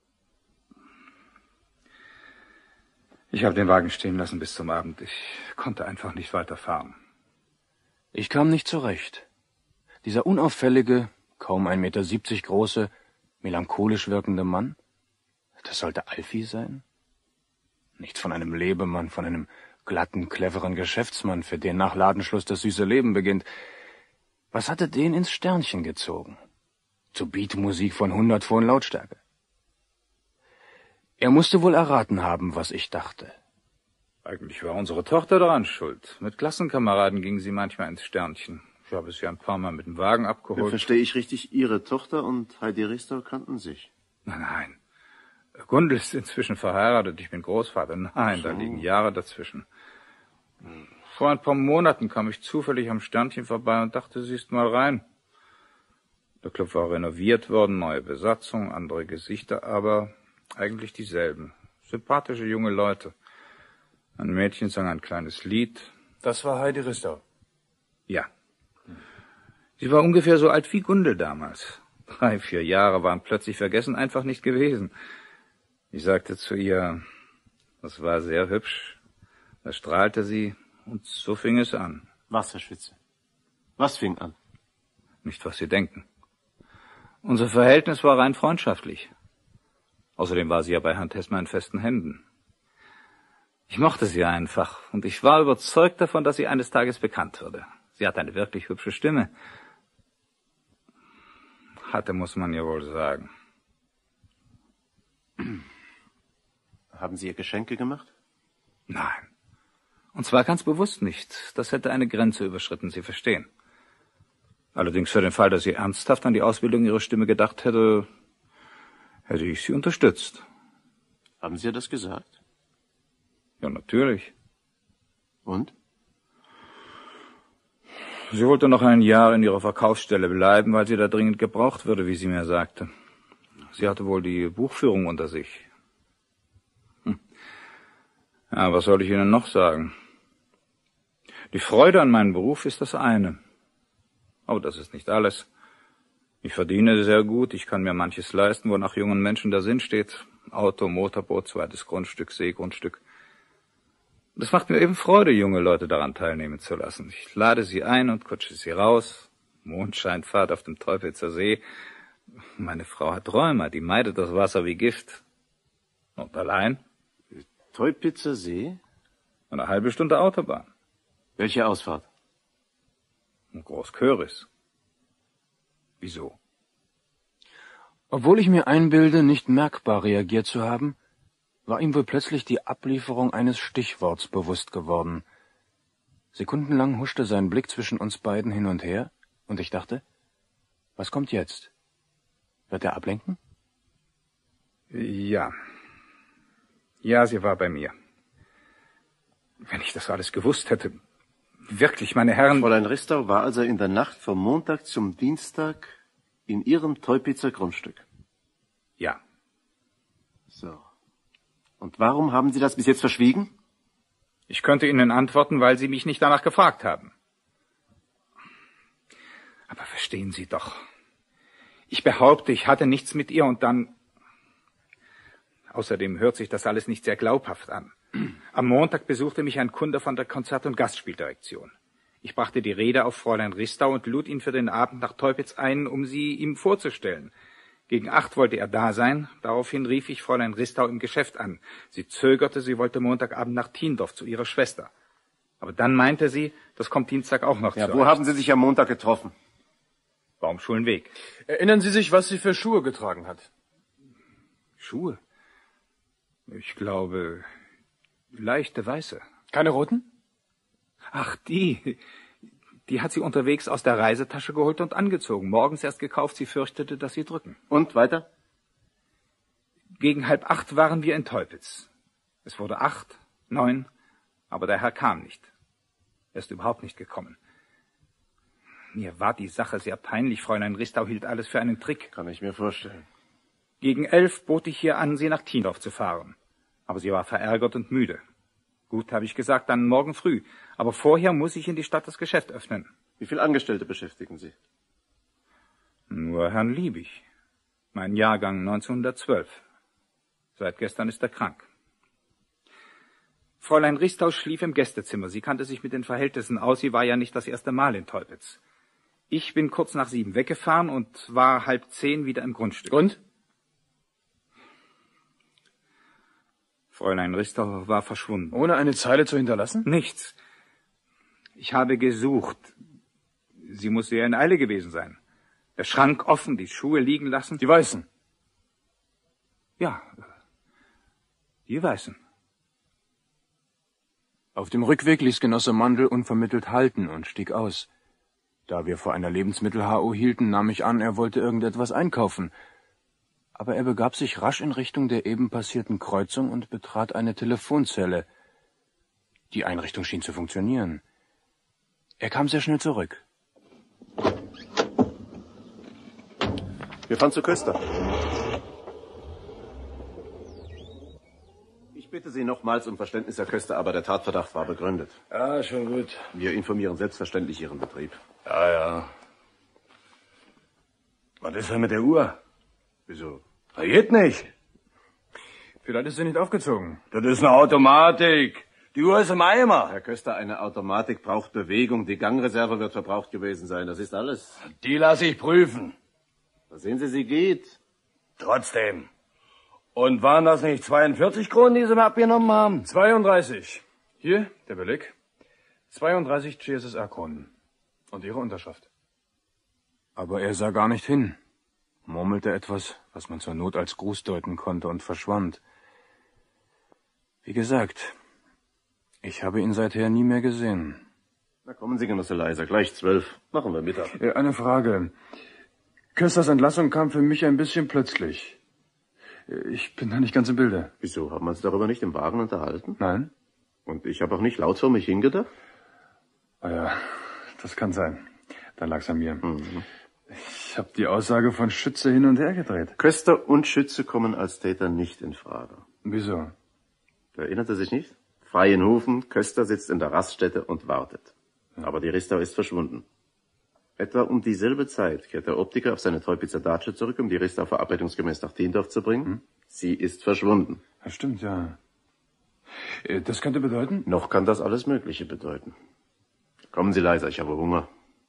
Ich habe den Wagen stehen lassen bis zum Abend. Ich konnte einfach nicht weiterfahren. Ich kam nicht zurecht. Dieser unauffällige, kaum ein Meter siebzig große, melancholisch wirkende Mann, das sollte Alfie sein? Nicht von einem Lebemann, von einem glatten, cleveren Geschäftsmann, für den nach Ladenschluss das süße Leben beginnt. Was hatte den ins Sternchen gezogen? Zu Beatmusik von hundert hohen Lautstärke. Er musste wohl erraten haben, was ich dachte. Eigentlich war unsere Tochter daran schuld. Mit Klassenkameraden ging sie manchmal ins Sternchen. Ich habe sie ein paar Mal mit dem Wagen abgeholt. Verstehe ich richtig, Ihre Tochter und Heidi Rister kannten sich? Nein, nein. Gundel ist inzwischen verheiratet, ich bin Großvater. Nein, so. Da liegen Jahre dazwischen. Vor ein paar Monaten kam ich zufällig am Sternchen vorbei und dachte, siehst mal rein. Der Club war renoviert worden, neue Besatzung, andere Gesichter, aber eigentlich dieselben. Sympathische junge Leute. Ein Mädchen sang ein kleines Lied. Das war Heidi Rister? Ja. Sie war ungefähr so alt wie Gundel damals. Drei, vier Jahre waren plötzlich vergessen, einfach nicht gewesen. Ich sagte zu ihr, das war sehr hübsch. Da strahlte sie und so fing es an. Was, Herr Schütze? Was fing an? Nicht, was Sie denken. Unser Verhältnis war rein freundschaftlich. Außerdem war sie ja bei Herrn Tesmer in festen Händen. Ich mochte sie einfach und ich war überzeugt davon, dass sie eines Tages bekannt würde. Sie hatte eine wirklich hübsche Stimme. Hatte, muss man ja wohl sagen. Haben Sie ihr Geschenke gemacht? Nein. Und zwar ganz bewusst nicht. Das hätte eine Grenze überschritten, Sie verstehen. Allerdings für den Fall, dass sie ernsthaft an die Ausbildung ihrer Stimme gedacht hätte, hätte ich sie unterstützt. Haben Sie ihr das gesagt? Ja, natürlich. Und? Sie wollte noch ein Jahr in ihrer Verkaufsstelle bleiben, weil sie da dringend gebraucht würde, wie sie mir sagte. Sie hatte wohl die Buchführung unter sich. Hm. Ja, was soll ich Ihnen noch sagen? Die Freude an meinem Beruf ist das eine. Aber das ist nicht alles. Ich verdiene sehr gut, ich kann mir manches leisten, wonach jungen Menschen der Sinn steht. Auto, Motorboot, zweites Grundstück, Seegrundstück. Das macht mir eben Freude, junge Leute daran teilnehmen zu lassen. Ich lade sie ein und kutsche sie raus. Mondscheinfahrt auf dem Teupitzer See. Meine Frau hat Rheuma, die meidet das Wasser wie Gift. Und allein? Teupitzer See? Eine halbe Stunde Autobahn. Welche Ausfahrt? Großköris. Wieso? Obwohl ich mir einbilde, nicht merkbar reagiert zu haben, war ihm wohl plötzlich die Ablieferung eines Stichworts bewusst geworden. Sekundenlang huschte sein Blick zwischen uns beiden hin und her, und ich dachte, was kommt jetzt? Wird er ablenken? Ja. Ja, sie war bei mir. Wenn ich das alles gewusst hätte. Wirklich, meine Herren... Fräulein Ristau war also in der Nacht vom Montag zum Dienstag in Ihrem Teupitzer Grundstück? Ja. So. Und warum haben Sie das bis jetzt verschwiegen? Ich könnte Ihnen antworten, weil Sie mich nicht danach gefragt haben. Aber verstehen Sie doch. Ich behaupte, ich hatte nichts mit ihr und dann... Außerdem hört sich das alles nicht sehr glaubhaft an. Am Montag besuchte mich ein Kunde von der Konzert- und Gastspieldirektion. Ich brachte die Rede auf Fräulein Ristau und lud ihn für den Abend nach Teupitz ein, um sie ihm vorzustellen. Gegen acht wollte er da sein. Daraufhin rief ich Fräulein Ristau im Geschäft an. Sie zögerte, sie wollte Montagabend nach Tiendorf zu ihrer Schwester. Aber dann meinte sie, das kommt Dienstag auch noch ja, zu Wo euch. haben Sie sich am Montag getroffen? Baumschulenweg. Erinnern Sie sich, was sie für Schuhe getragen hat? Schuhe? Ich glaube, leichte weiße. Keine roten? Ach, die. Die hat sie unterwegs aus der Reisetasche geholt und angezogen. Morgens erst gekauft, sie fürchtete, dass sie drücken. Und weiter? Gegen halb acht waren wir in Teupitz. Es wurde acht, neun, aber der Herr kam nicht. Er ist überhaupt nicht gekommen. Mir war die Sache sehr peinlich. Fräulein Ristau hielt alles für einen Trick. Kann ich mir vorstellen. Gegen elf bot ich ihr an, sie nach Tiendorf zu fahren. Aber sie war verärgert und müde. Gut, habe ich gesagt, dann morgen früh. Aber vorher muss ich in die Stadt das Geschäft öffnen. Wie viele Angestellte beschäftigen Sie? Nur Herrn Liebig. Mein Jahrgang neunzehnhundertzwölf. Seit gestern ist er krank. Fräulein Ristau schlief im Gästezimmer. Sie kannte sich mit den Verhältnissen aus. Sie war ja nicht das erste Mal in Teupitz. Ich bin kurz nach sieben weggefahren und war halb zehn wieder im Grundstück. Und? Fräulein Ristau war verschwunden. Ohne eine Zeile zu hinterlassen? Nichts. Ich habe gesucht. Sie muss sehr in Eile gewesen sein. Der Schrank offen, die Schuhe liegen lassen. Die Weißen? Ja, die Weißen. Auf dem Rückweg ließ Genosse Mandl unvermittelt halten und stieg aus. Da wir vor einer Lebensmittel-H O hielten, nahm ich an, er wollte irgendetwas einkaufen. Aber er begab sich rasch in Richtung der eben passierten Kreuzung und betrat eine Telefonzelle. Die Einrichtung schien zu funktionieren. Er kam sehr schnell zurück. Wir fahren zu Köster. Ich bitte Sie nochmals um Verständnis, Herr Köster, aber der Tatverdacht war begründet. Ja, schon gut. Wir informieren selbstverständlich Ihren Betrieb. Ja, ja. Was ist denn mit der Uhr? Wieso? Da geht nicht. Vielleicht ist sie nicht aufgezogen. Das ist eine Automatik. Die Uhr ist im Eimer. Herr Köster, eine Automatik braucht Bewegung. Die Gangreserve wird verbraucht gewesen sein. Das ist alles. Die lasse ich prüfen. Da sehen Sie, sie geht. Trotzdem. Und waren das nicht zweiundvierzig Kronen, die Sie mir abgenommen haben? zweiunddreißig. Hier, der Beleg. zweiunddreißig G S S R-Kronen. Und Ihre Unterschrift. Aber er sah gar nicht hin, murmelte etwas, was man zur Not als Gruß deuten konnte, und verschwand. Wie gesagt, ich habe ihn seither nie mehr gesehen. Na kommen Sie, Genosse Leiser, gleich zwölf. Machen wir Mittag. Äh, eine Frage. Kösters Entlassung kam für mich ein bisschen plötzlich. Ich bin da nicht ganz im Bilde. Wieso? Haben wir uns darüber nicht im Wagen unterhalten? Nein. Und ich habe auch nicht laut vor mich hingedacht? Ah ja, das kann sein. Dann lag's an mir. Mhm. Ich habe die Aussage von Schütze hin und her gedreht. Köster und Schütze kommen als Täter nicht in Frage. Wieso? Erinnert er sich nicht? Frei in Hofen, Köster sitzt in der Raststätte und wartet. Aber die Ristau ist verschwunden. Etwa um dieselbe Zeit kehrt der Optiker auf seine Treupitzer Datsche zurück, um die Ristau verabredungsgemäß nach Tiendorf zu bringen. Hm? Sie ist verschwunden. Das stimmt, ja. Das könnte bedeuten? Noch kann das alles Mögliche bedeuten. Kommen Sie leiser, ich habe Hunger.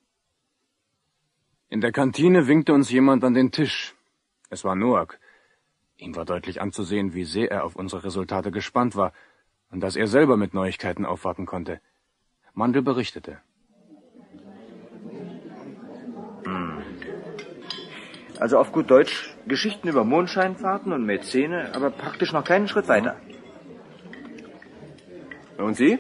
In der Kantine winkte uns jemand an den Tisch. Es war Noack. Ihm war deutlich anzusehen, wie sehr er auf unsere Resultate gespannt war und dass er selber mit Neuigkeiten aufwarten konnte. Mandel berichtete. Also auf gut Deutsch, Geschichten über Mondscheinfahrten und Mäzene, aber praktisch noch keinen Schritt weiter. Und Sie?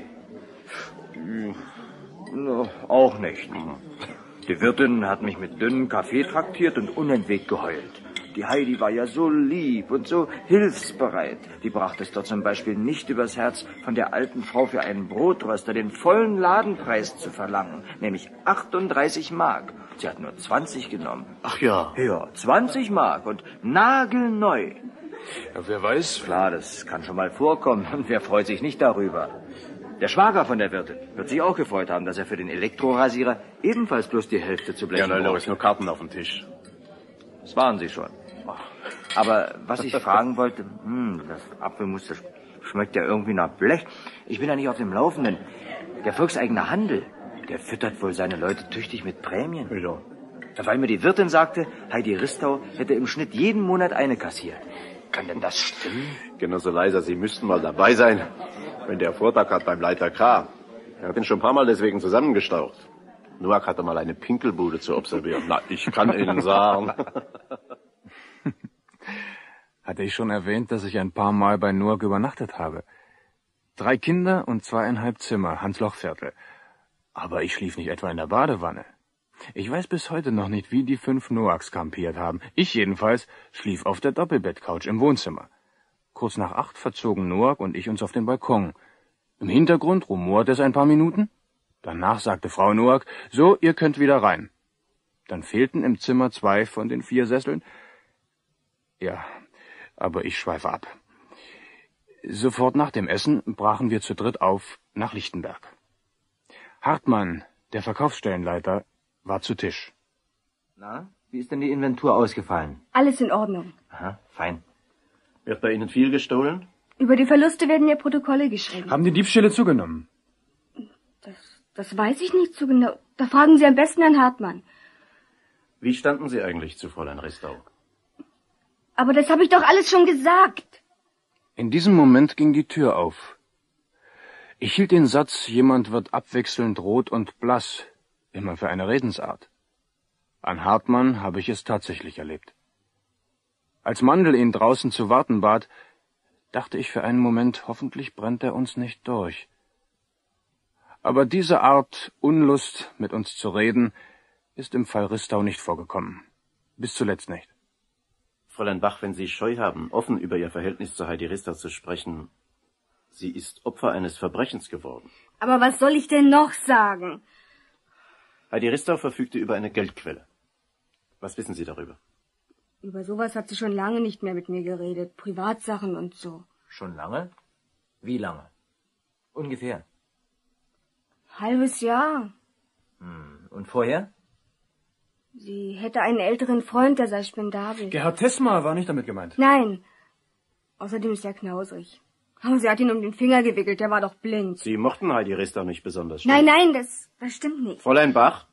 No, auch nicht. Die Wirtin hat mich mit dünnen Kaffee traktiert und unentwegt geheult. Die Heidi war ja so lieb und so hilfsbereit. Die brachte es dort zum Beispiel nicht übers Herz, von der alten Frau für einen Brotröster den vollen Ladenpreis zu verlangen, nämlich achtunddreißig Mark. Sie hat nur zwanzig genommen. Ach ja. Ja, zwanzig Mark und nagelneu. Ja, wer weiß. Klar, das kann schon mal vorkommen und wer freut sich nicht darüber? Der Schwager von der Wirtin wird sich auch gefreut haben, dass er für den Elektrorasierer ebenfalls bloß die Hälfte zu blechen Ja, nein, braucht. Lois, nur Karten auf dem Tisch. Das waren sie schon. Aber was ich fragen wollte, hm, das Apfelmus, das schmeckt ja irgendwie nach Blech. Ich bin ja nicht auf dem Laufenden. Der volkseigene Handel, der füttert wohl seine Leute tüchtig mit Prämien. Ja. Weil mir die Wirtin sagte, Heidi Ristau hätte im Schnitt jeden Monat eine kassiert. Kann denn das stimmen? Genosse Leiser, Sie müssten mal dabei sein, wenn der Vortag hat beim Leiter K. Er hat ihn schon ein paar Mal deswegen zusammengestaucht. Noack hatte mal eine Pinkelbude zu observieren. Na, ich kann Ihnen sagen. Hatte ich schon erwähnt, dass ich ein paar Mal bei Noack übernachtet habe. Drei Kinder und zweieinhalb Zimmer, Hans-Loch-Viertel. Aber ich schlief nicht etwa in der Badewanne. Ich weiß bis heute noch nicht, wie die fünf Noacks kampiert haben. Ich jedenfalls schlief auf der Doppelbettcouch im Wohnzimmer. Kurz nach acht verzogen Noack und ich uns auf den Balkon. Im Hintergrund rumorte es ein paar Minuten. Danach sagte Frau Noack, so, ihr könnt wieder rein. Dann fehlten im Zimmer zwei von den vier Sesseln. Ja, aber ich schweife ab. Sofort nach dem Essen brachen wir zu dritt auf nach Lichtenberg. Hartmann, der Verkaufsstellenleiter, war zu Tisch. Na, wie ist denn die Inventur ausgefallen? Alles in Ordnung. Aha, fein. Wird bei Ihnen viel gestohlen? Über die Verluste werden ja Protokolle geschrieben. Haben die Diebstähle zugenommen? Das, das weiß ich nicht so genau. Da fragen Sie am besten Herrn Hartmann. Wie standen Sie eigentlich zu Fräulein Ristau? Aber das habe ich doch alles schon gesagt. In diesem Moment ging die Tür auf. Ich hielt den Satz, jemand wird abwechselnd rot und blass, immer für eine Redensart. An Hartmann habe ich es tatsächlich erlebt. Als Mandel ihn draußen zu warten bat, dachte ich für einen Moment, hoffentlich brennt er uns nicht durch. Aber diese Art, Unlust, mit uns zu reden, ist im Fall Ristau nicht vorgekommen. Bis zuletzt nicht. Fräulein Bach, wenn Sie Scheu haben, offen über Ihr Verhältnis zu Heidi Ristau zu sprechen, sie ist Opfer eines Verbrechens geworden. Aber was soll ich denn noch sagen? Heidi Ristau verfügte über eine Geldquelle. Was wissen Sie darüber? Über sowas hat sie schon lange nicht mehr mit mir geredet. Privatsachen und so. Schon lange? Wie lange? Ungefähr. Halbes Jahr. Hm. Und vorher? Sie hätte einen älteren Freund, der sei spendabel. Gerhard Tessmer war nicht damit gemeint. Nein. Außerdem ist er knausrig. Aber sie hat ihn um den Finger gewickelt, der war doch blind. Sie mochten Heidi Ristau nicht besonders. Nein, nein, das, das stimmt nicht. Fräulein Bach?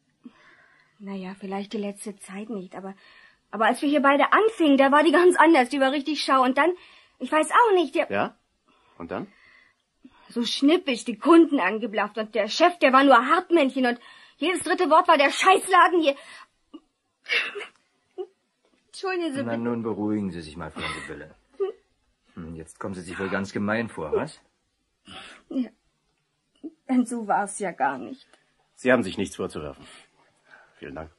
Naja, vielleicht die letzte Zeit nicht, aber, aber als wir hier beide anfingen, da war die ganz anders, die war richtig schau. Und dann, ich weiß auch nicht, der... Ja? Und dann? So schnippisch, die Kunden angeblafft und der Chef, der war nur Hartmännchen und jedes dritte Wort war der Scheißladen hier. Entschuldigen Sie Na, bitte. nun beruhigen Sie sich mal, Frau Sibylle. Hm, jetzt kommen Sie sich wohl ganz gemein vor, was? Ja. Denn so war es ja gar nicht. Sie haben sich nichts vorzuwerfen. Vielen Dank.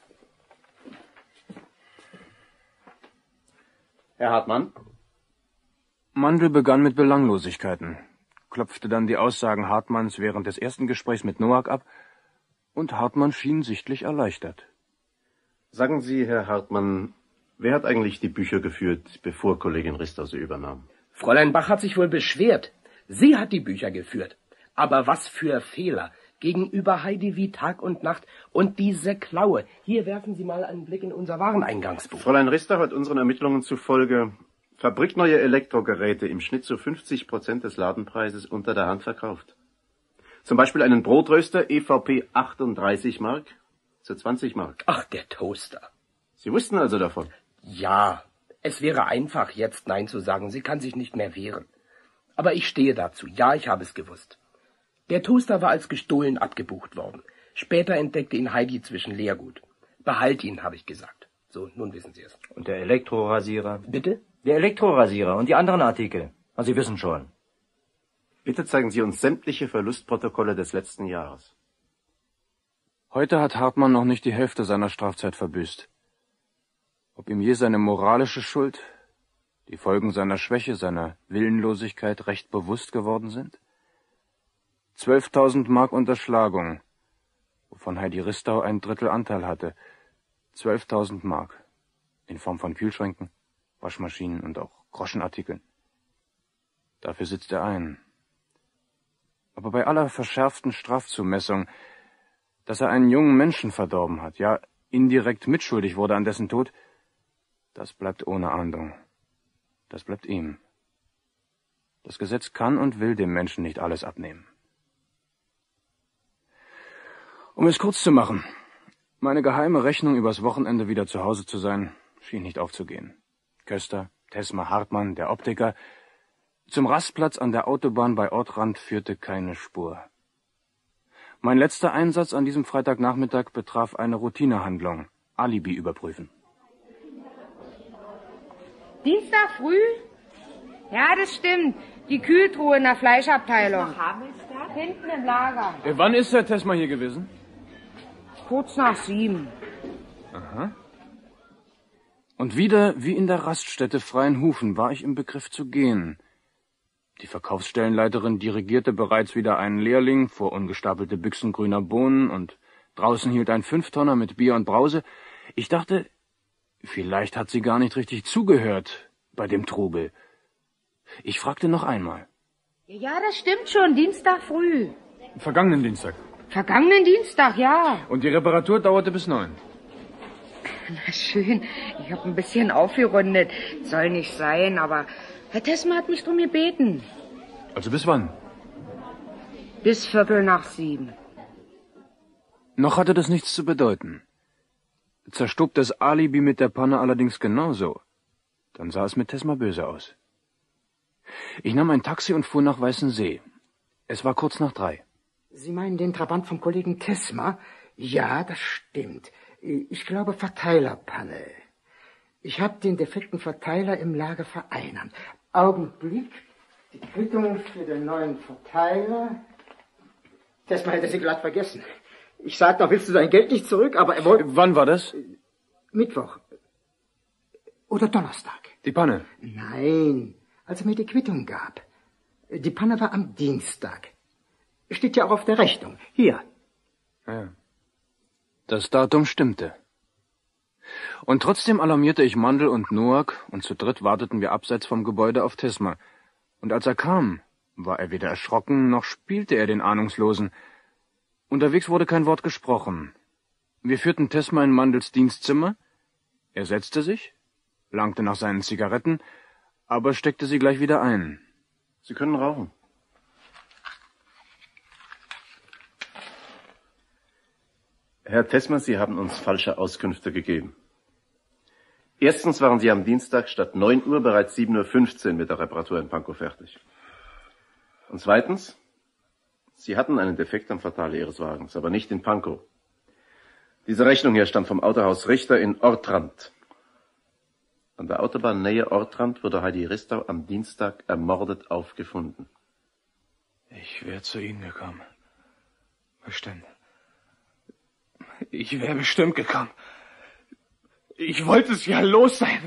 Herr Hartmann? Mandel begann mit Belanglosigkeiten, klopfte dann die Aussagen Hartmanns während des ersten Gesprächs mit Noack ab, und Hartmann schien sichtlich erleichtert. Sagen Sie, Herr Hartmann, wer hat eigentlich die Bücher geführt, bevor Kollegin Ristau sie übernahm? Fräulein Bach hat sich wohl beschwert. Sie hat die Bücher geführt. Aber was für Fehler. Gegenüber Heidi wie Tag und Nacht. Und diese Klaue. Hier werfen Sie mal einen Blick in unser Wareneingangsbuch. Fräulein Rister hat unseren Ermittlungen zufolge fabrikneue Elektrogeräte im Schnitt zu fünfzig Prozent des Ladenpreises unter der Hand verkauft. Zum Beispiel einen Brotröster E V P achtunddreißig Mark zu zwanzig Mark. Ach, der Toaster. Sie wussten also davon? Ja, es wäre einfach, jetzt Nein zu sagen. Sie kann sich nicht mehr wehren. Aber ich stehe dazu. Ja, ich habe es gewusst. Der Toaster war als gestohlen abgebucht worden. Später entdeckte ihn Heidi zwischen Leergut. Behalt ihn, habe ich gesagt. So, nun wissen Sie es. Und der Elektrorasierer? Bitte? Der Elektrorasierer und die anderen Artikel. Also Sie wissen schon. Bitte zeigen Sie uns sämtliche Verlustprotokolle des letzten Jahres. Heute hat Hartmann noch nicht die Hälfte seiner Strafzeit verbüßt. Ob ihm je seine moralische Schuld, die Folgen seiner Schwäche, seiner Willenlosigkeit recht bewusst geworden sind? Zwölftausend Mark Unterschlagung, wovon Heidi Ristau ein Drittel Anteil hatte. Zwölftausend Mark, in Form von Kühlschränken, Waschmaschinen und auch Groschenartikeln. Dafür sitzt er ein. Aber bei aller verschärften Strafzumessung, dass er einen jungen Menschen verdorben hat, ja indirekt mitschuldig wurde an dessen Tod, das bleibt ohne Ahndung. Das bleibt ihm. Das Gesetz kann und will dem Menschen nicht alles abnehmen. Um es kurz zu machen, meine geheime Rechnung übers Wochenende wieder zu Hause zu sein, schien nicht aufzugehen. Köster, Tesma, Hartmann, der Optiker. Zum Rastplatz an der Autobahn bei Ortrand führte keine Spur. Mein letzter Einsatz an diesem Freitagnachmittag betraf eine Routinehandlung. Alibi überprüfen. Dienstag früh? Ja, das stimmt. Die Kühltruhe in der Fleischabteilung. Hinten im Lager. Äh, wann ist Herr Tesma hier gewesen? Kurz nach sieben. Aha. Und wieder, wie in der Raststätte Freienhufen, war ich im Begriff zu gehen. Die Verkaufsstellenleiterin dirigierte bereits wieder einen Lehrling vor ungestapelte Büchsen grüner Bohnen und draußen hielt ein Fünftonner mit Bier und Brause. Ich dachte, vielleicht hat sie gar nicht richtig zugehört bei dem Trubel. Ich fragte noch einmal. Ja, das stimmt schon. Dienstag früh. Vergangenen Dienstag. Vergangenen Dienstag, ja. Und die Reparatur dauerte bis neun. Na schön. Ich habe ein bisschen aufgerundet. Soll nicht sein, aber Herr Tesma hat mich drum gebeten. Also bis wann? Bis Viertel nach sieben. Noch hatte das nichts zu bedeuten. Zerstob das Alibi mit der Panne allerdings genauso. Dann sah es mit Tesma böse aus. Ich nahm ein Taxi und fuhr nach Weißensee. Es war kurz nach drei. Sie meinen den Trabant vom Kollegen Tesma? Ja, das stimmt. Ich glaube Verteilerpanne. Ich habe den defekten Verteiler im Lager vereinnahmt. Augenblick. Die Quittung für den neuen Verteiler. Tesma hätte sie glatt vergessen. Ich sagte noch, willst du dein Geld nicht zurück, aber er wollte... Wann war das? Mittwoch. Oder Donnerstag. Die Panne? Nein, als er mir die Quittung gab. Die Panne war am Dienstag. Steht ja auch auf der Rechnung. Hier. Ja. Das Datum stimmte. Und trotzdem alarmierte ich Mandl und Noack, und zu dritt warteten wir abseits vom Gebäude auf Tesma. Und als er kam, war er weder erschrocken, noch spielte er den Ahnungslosen. Unterwegs wurde kein Wort gesprochen. Wir führten Tesma in Mandls Dienstzimmer. Er setzte sich, langte nach seinen Zigaretten, aber steckte sie gleich wieder ein. Sie können rauchen. Herr Tesma, Sie haben uns falsche Auskünfte gegeben. Erstens waren Sie am Dienstag statt neun Uhr bereits sieben Uhr fünfzehn mit der Reparatur in Pankow fertig. Und zweitens, Sie hatten einen Defekt am Verteiler Ihres Wagens, aber nicht in Pankow. Diese Rechnung hier stammt vom Autohaus Richter in Ortrand. An der Autobahnnähe Ortrand wurde Heidi Ristau am Dienstag ermordet aufgefunden. Ich wäre zu Ihnen gekommen. Bestimmt. Ich wäre bestimmt gekommen. Ich wollte es ja los sein.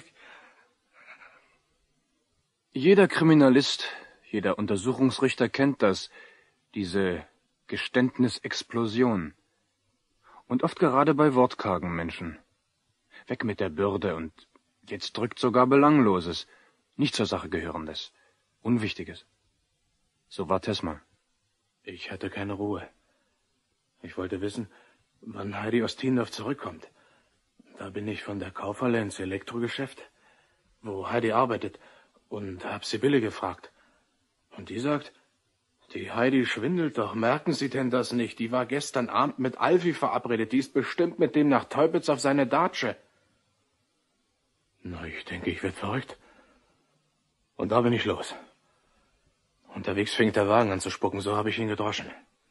Jeder Kriminalist, jeder Untersuchungsrichter kennt das, diese Geständnisexplosion. Und oft gerade bei wortkargen Menschen. Weg mit der Bürde und jetzt drückt sogar Belangloses, nicht zur Sache gehörendes, Unwichtiges. So war Tesma. Ich hatte keine Ruhe. Ich wollte wissen, wann Heidi aus Tiendorf zurückkommt. Da bin ich von der Kaufhalle ins Elektrogeschäft, wo Heidi arbeitet, und hab Sibylle gefragt. Und die sagt, die Heidi schwindelt doch. Merken Sie denn das nicht? Die war gestern Abend mit Alfie verabredet. Die ist bestimmt mit dem nach Teupitz auf seine Datsche. Na, ich denke, ich werd verrückt. Und da bin ich los. Unterwegs fing der Wagen an zu spucken, so habe ich ihn gedroschen.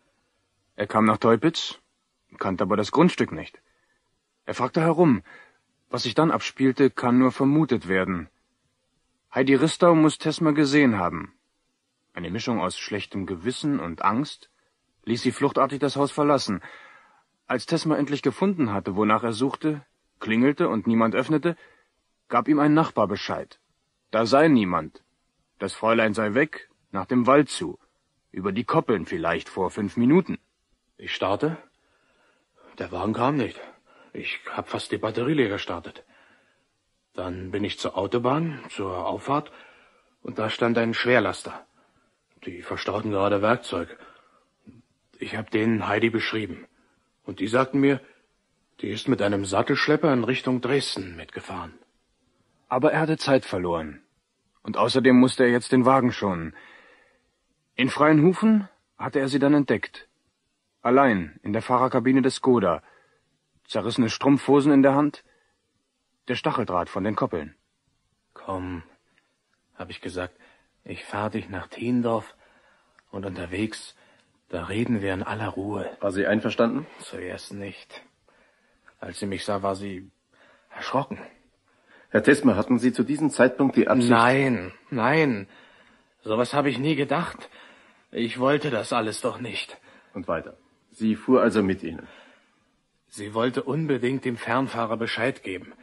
Er kam nach Teupitz, kannte aber das Grundstück nicht. Er fragte herum. Was sich dann abspielte, kann nur vermutet werden. Heidi Ristau muss Tesma gesehen haben. Eine Mischung aus schlechtem Gewissen und Angst ließ sie fluchtartig das Haus verlassen. Als Tesma endlich gefunden hatte, wonach er suchte, klingelte und niemand öffnete, gab ihm ein Nachbar Bescheid. Da sei niemand. Das Fräulein sei weg, nach dem Wald zu. Über die Koppeln vielleicht vor fünf Minuten. Ich starte. Der Wagen kam nicht. Ich hab fast die Batterie leer gestartet. Dann bin ich zur Autobahn, zur Auffahrt, und da stand ein Schwerlaster. Die verstauten gerade Werkzeug. Ich hab denen Heidi beschrieben. Und die sagten mir, die ist mit einem Sattelschlepper in Richtung Dresden mitgefahren. Aber er hatte Zeit verloren. Und außerdem musste er jetzt den Wagen schonen. In Freienhufen hatte er sie dann entdeckt. Allein in der Fahrerkabine des Skoda. Zerrissene Strumpfhosen in der Hand, der Stacheldraht von den Koppeln. Komm, hab ich gesagt, ich fahr dich nach Tiendorf und unterwegs, da reden wir in aller Ruhe. War sie einverstanden? Zuerst nicht. Als sie mich sah, war sie erschrocken. Herr Tesma, hatten Sie zu diesem Zeitpunkt die Absicht... Nein, nein, sowas habe ich nie gedacht. Ich wollte das alles doch nicht. Und weiter. Sie fuhr also mit Ihnen. Sie wollte unbedingt dem Fernfahrer Bescheid geben.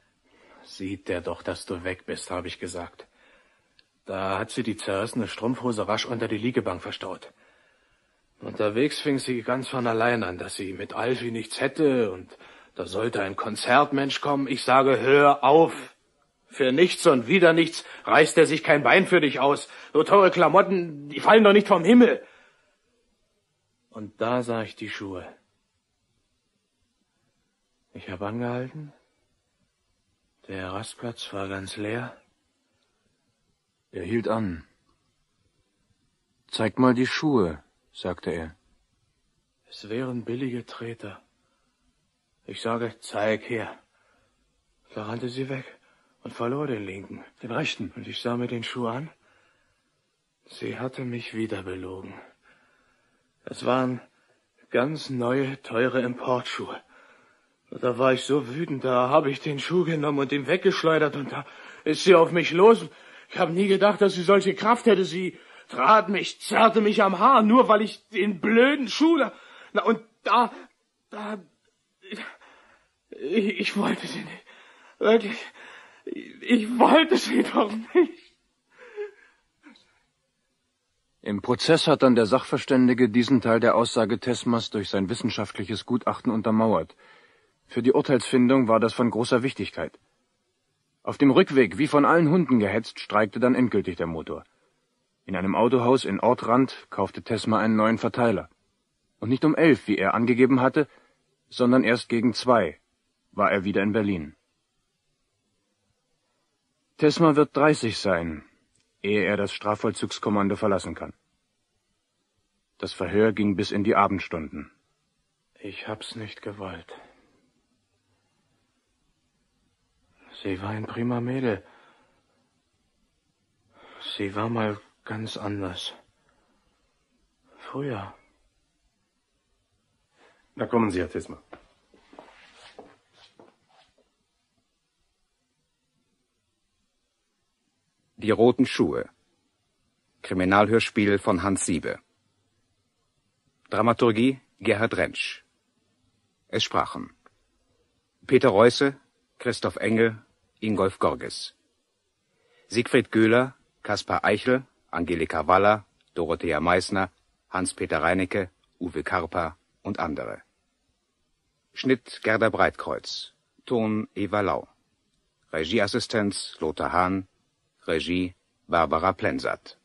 Sieht der doch, dass du weg bist, habe ich gesagt. Da hat sie die zerrissene Strumpfhose rasch unter die Liegebank verstaut. Unterwegs fing sie ganz von allein an, dass sie mit Alfie nichts hätte und da sollte ein Konzertmensch kommen. Ich sage, hör auf. Für nichts und wieder nichts reißt er sich kein Bein für dich aus. So teure Klamotten, die fallen doch nicht vom Himmel. Und da sah ich die Schuhe. Ich habe angehalten. Der Rastplatz war ganz leer. Er hielt an. Zeig mal die Schuhe, sagte er. Es wären billige Treter. Ich sage, zeig her. Da rannte sie weg und verlor den linken. Den rechten. Und ich sah mir den Schuh an. Sie hatte mich wieder belogen. Es waren ganz neue, teure Importschuhe. Da war ich so wütend, da habe ich den Schuh genommen und ihn weggeschleudert und da ist sie auf mich los. Ich habe nie gedacht, dass sie solche Kraft hätte. Sie trat mich, zerrte mich am Haar, nur weil ich den blöden Schuh da... Na, und da... da... Ich, ich wollte sie nicht. Wirklich. Ich wollte sie doch nicht. Im Prozess hat dann der Sachverständige diesen Teil der Aussage Tesmas durch sein wissenschaftliches Gutachten untermauert. Für die Urteilsfindung war das von großer Wichtigkeit. Auf dem Rückweg, wie von allen Hunden gehetzt, streikte dann endgültig der Motor. In einem Autohaus in Ortrand kaufte Tesma einen neuen Verteiler. Und nicht um elf, wie er angegeben hatte, sondern erst gegen zwei war er wieder in Berlin. Tesma wird dreißig sein, ehe er das Strafvollzugskommando verlassen kann. Das Verhör ging bis in die Abendstunden. Ich hab's nicht gewollt. Sie war ein prima Mädel. Sie war mal ganz anders. Früher. Na kommen Sie, Herr Tesma. Die roten Schuhe. Kriminalhörspiel von Hans Siebe. Dramaturgie Gerhard Rentsch. Es sprachen Peter Reusse, Christoph Engel, Ingolf Gorges. Siegfried Göhler, Kaspar Eichel, Angelika Waller, Dorothea Meissner, Hans-Peter Reinecke, Uwe Karpa und andere. Schnitt Gerda Breitkreuz. Ton Eva Lau. Regieassistenz Lothar Hahn. Regie Barbara Plensat.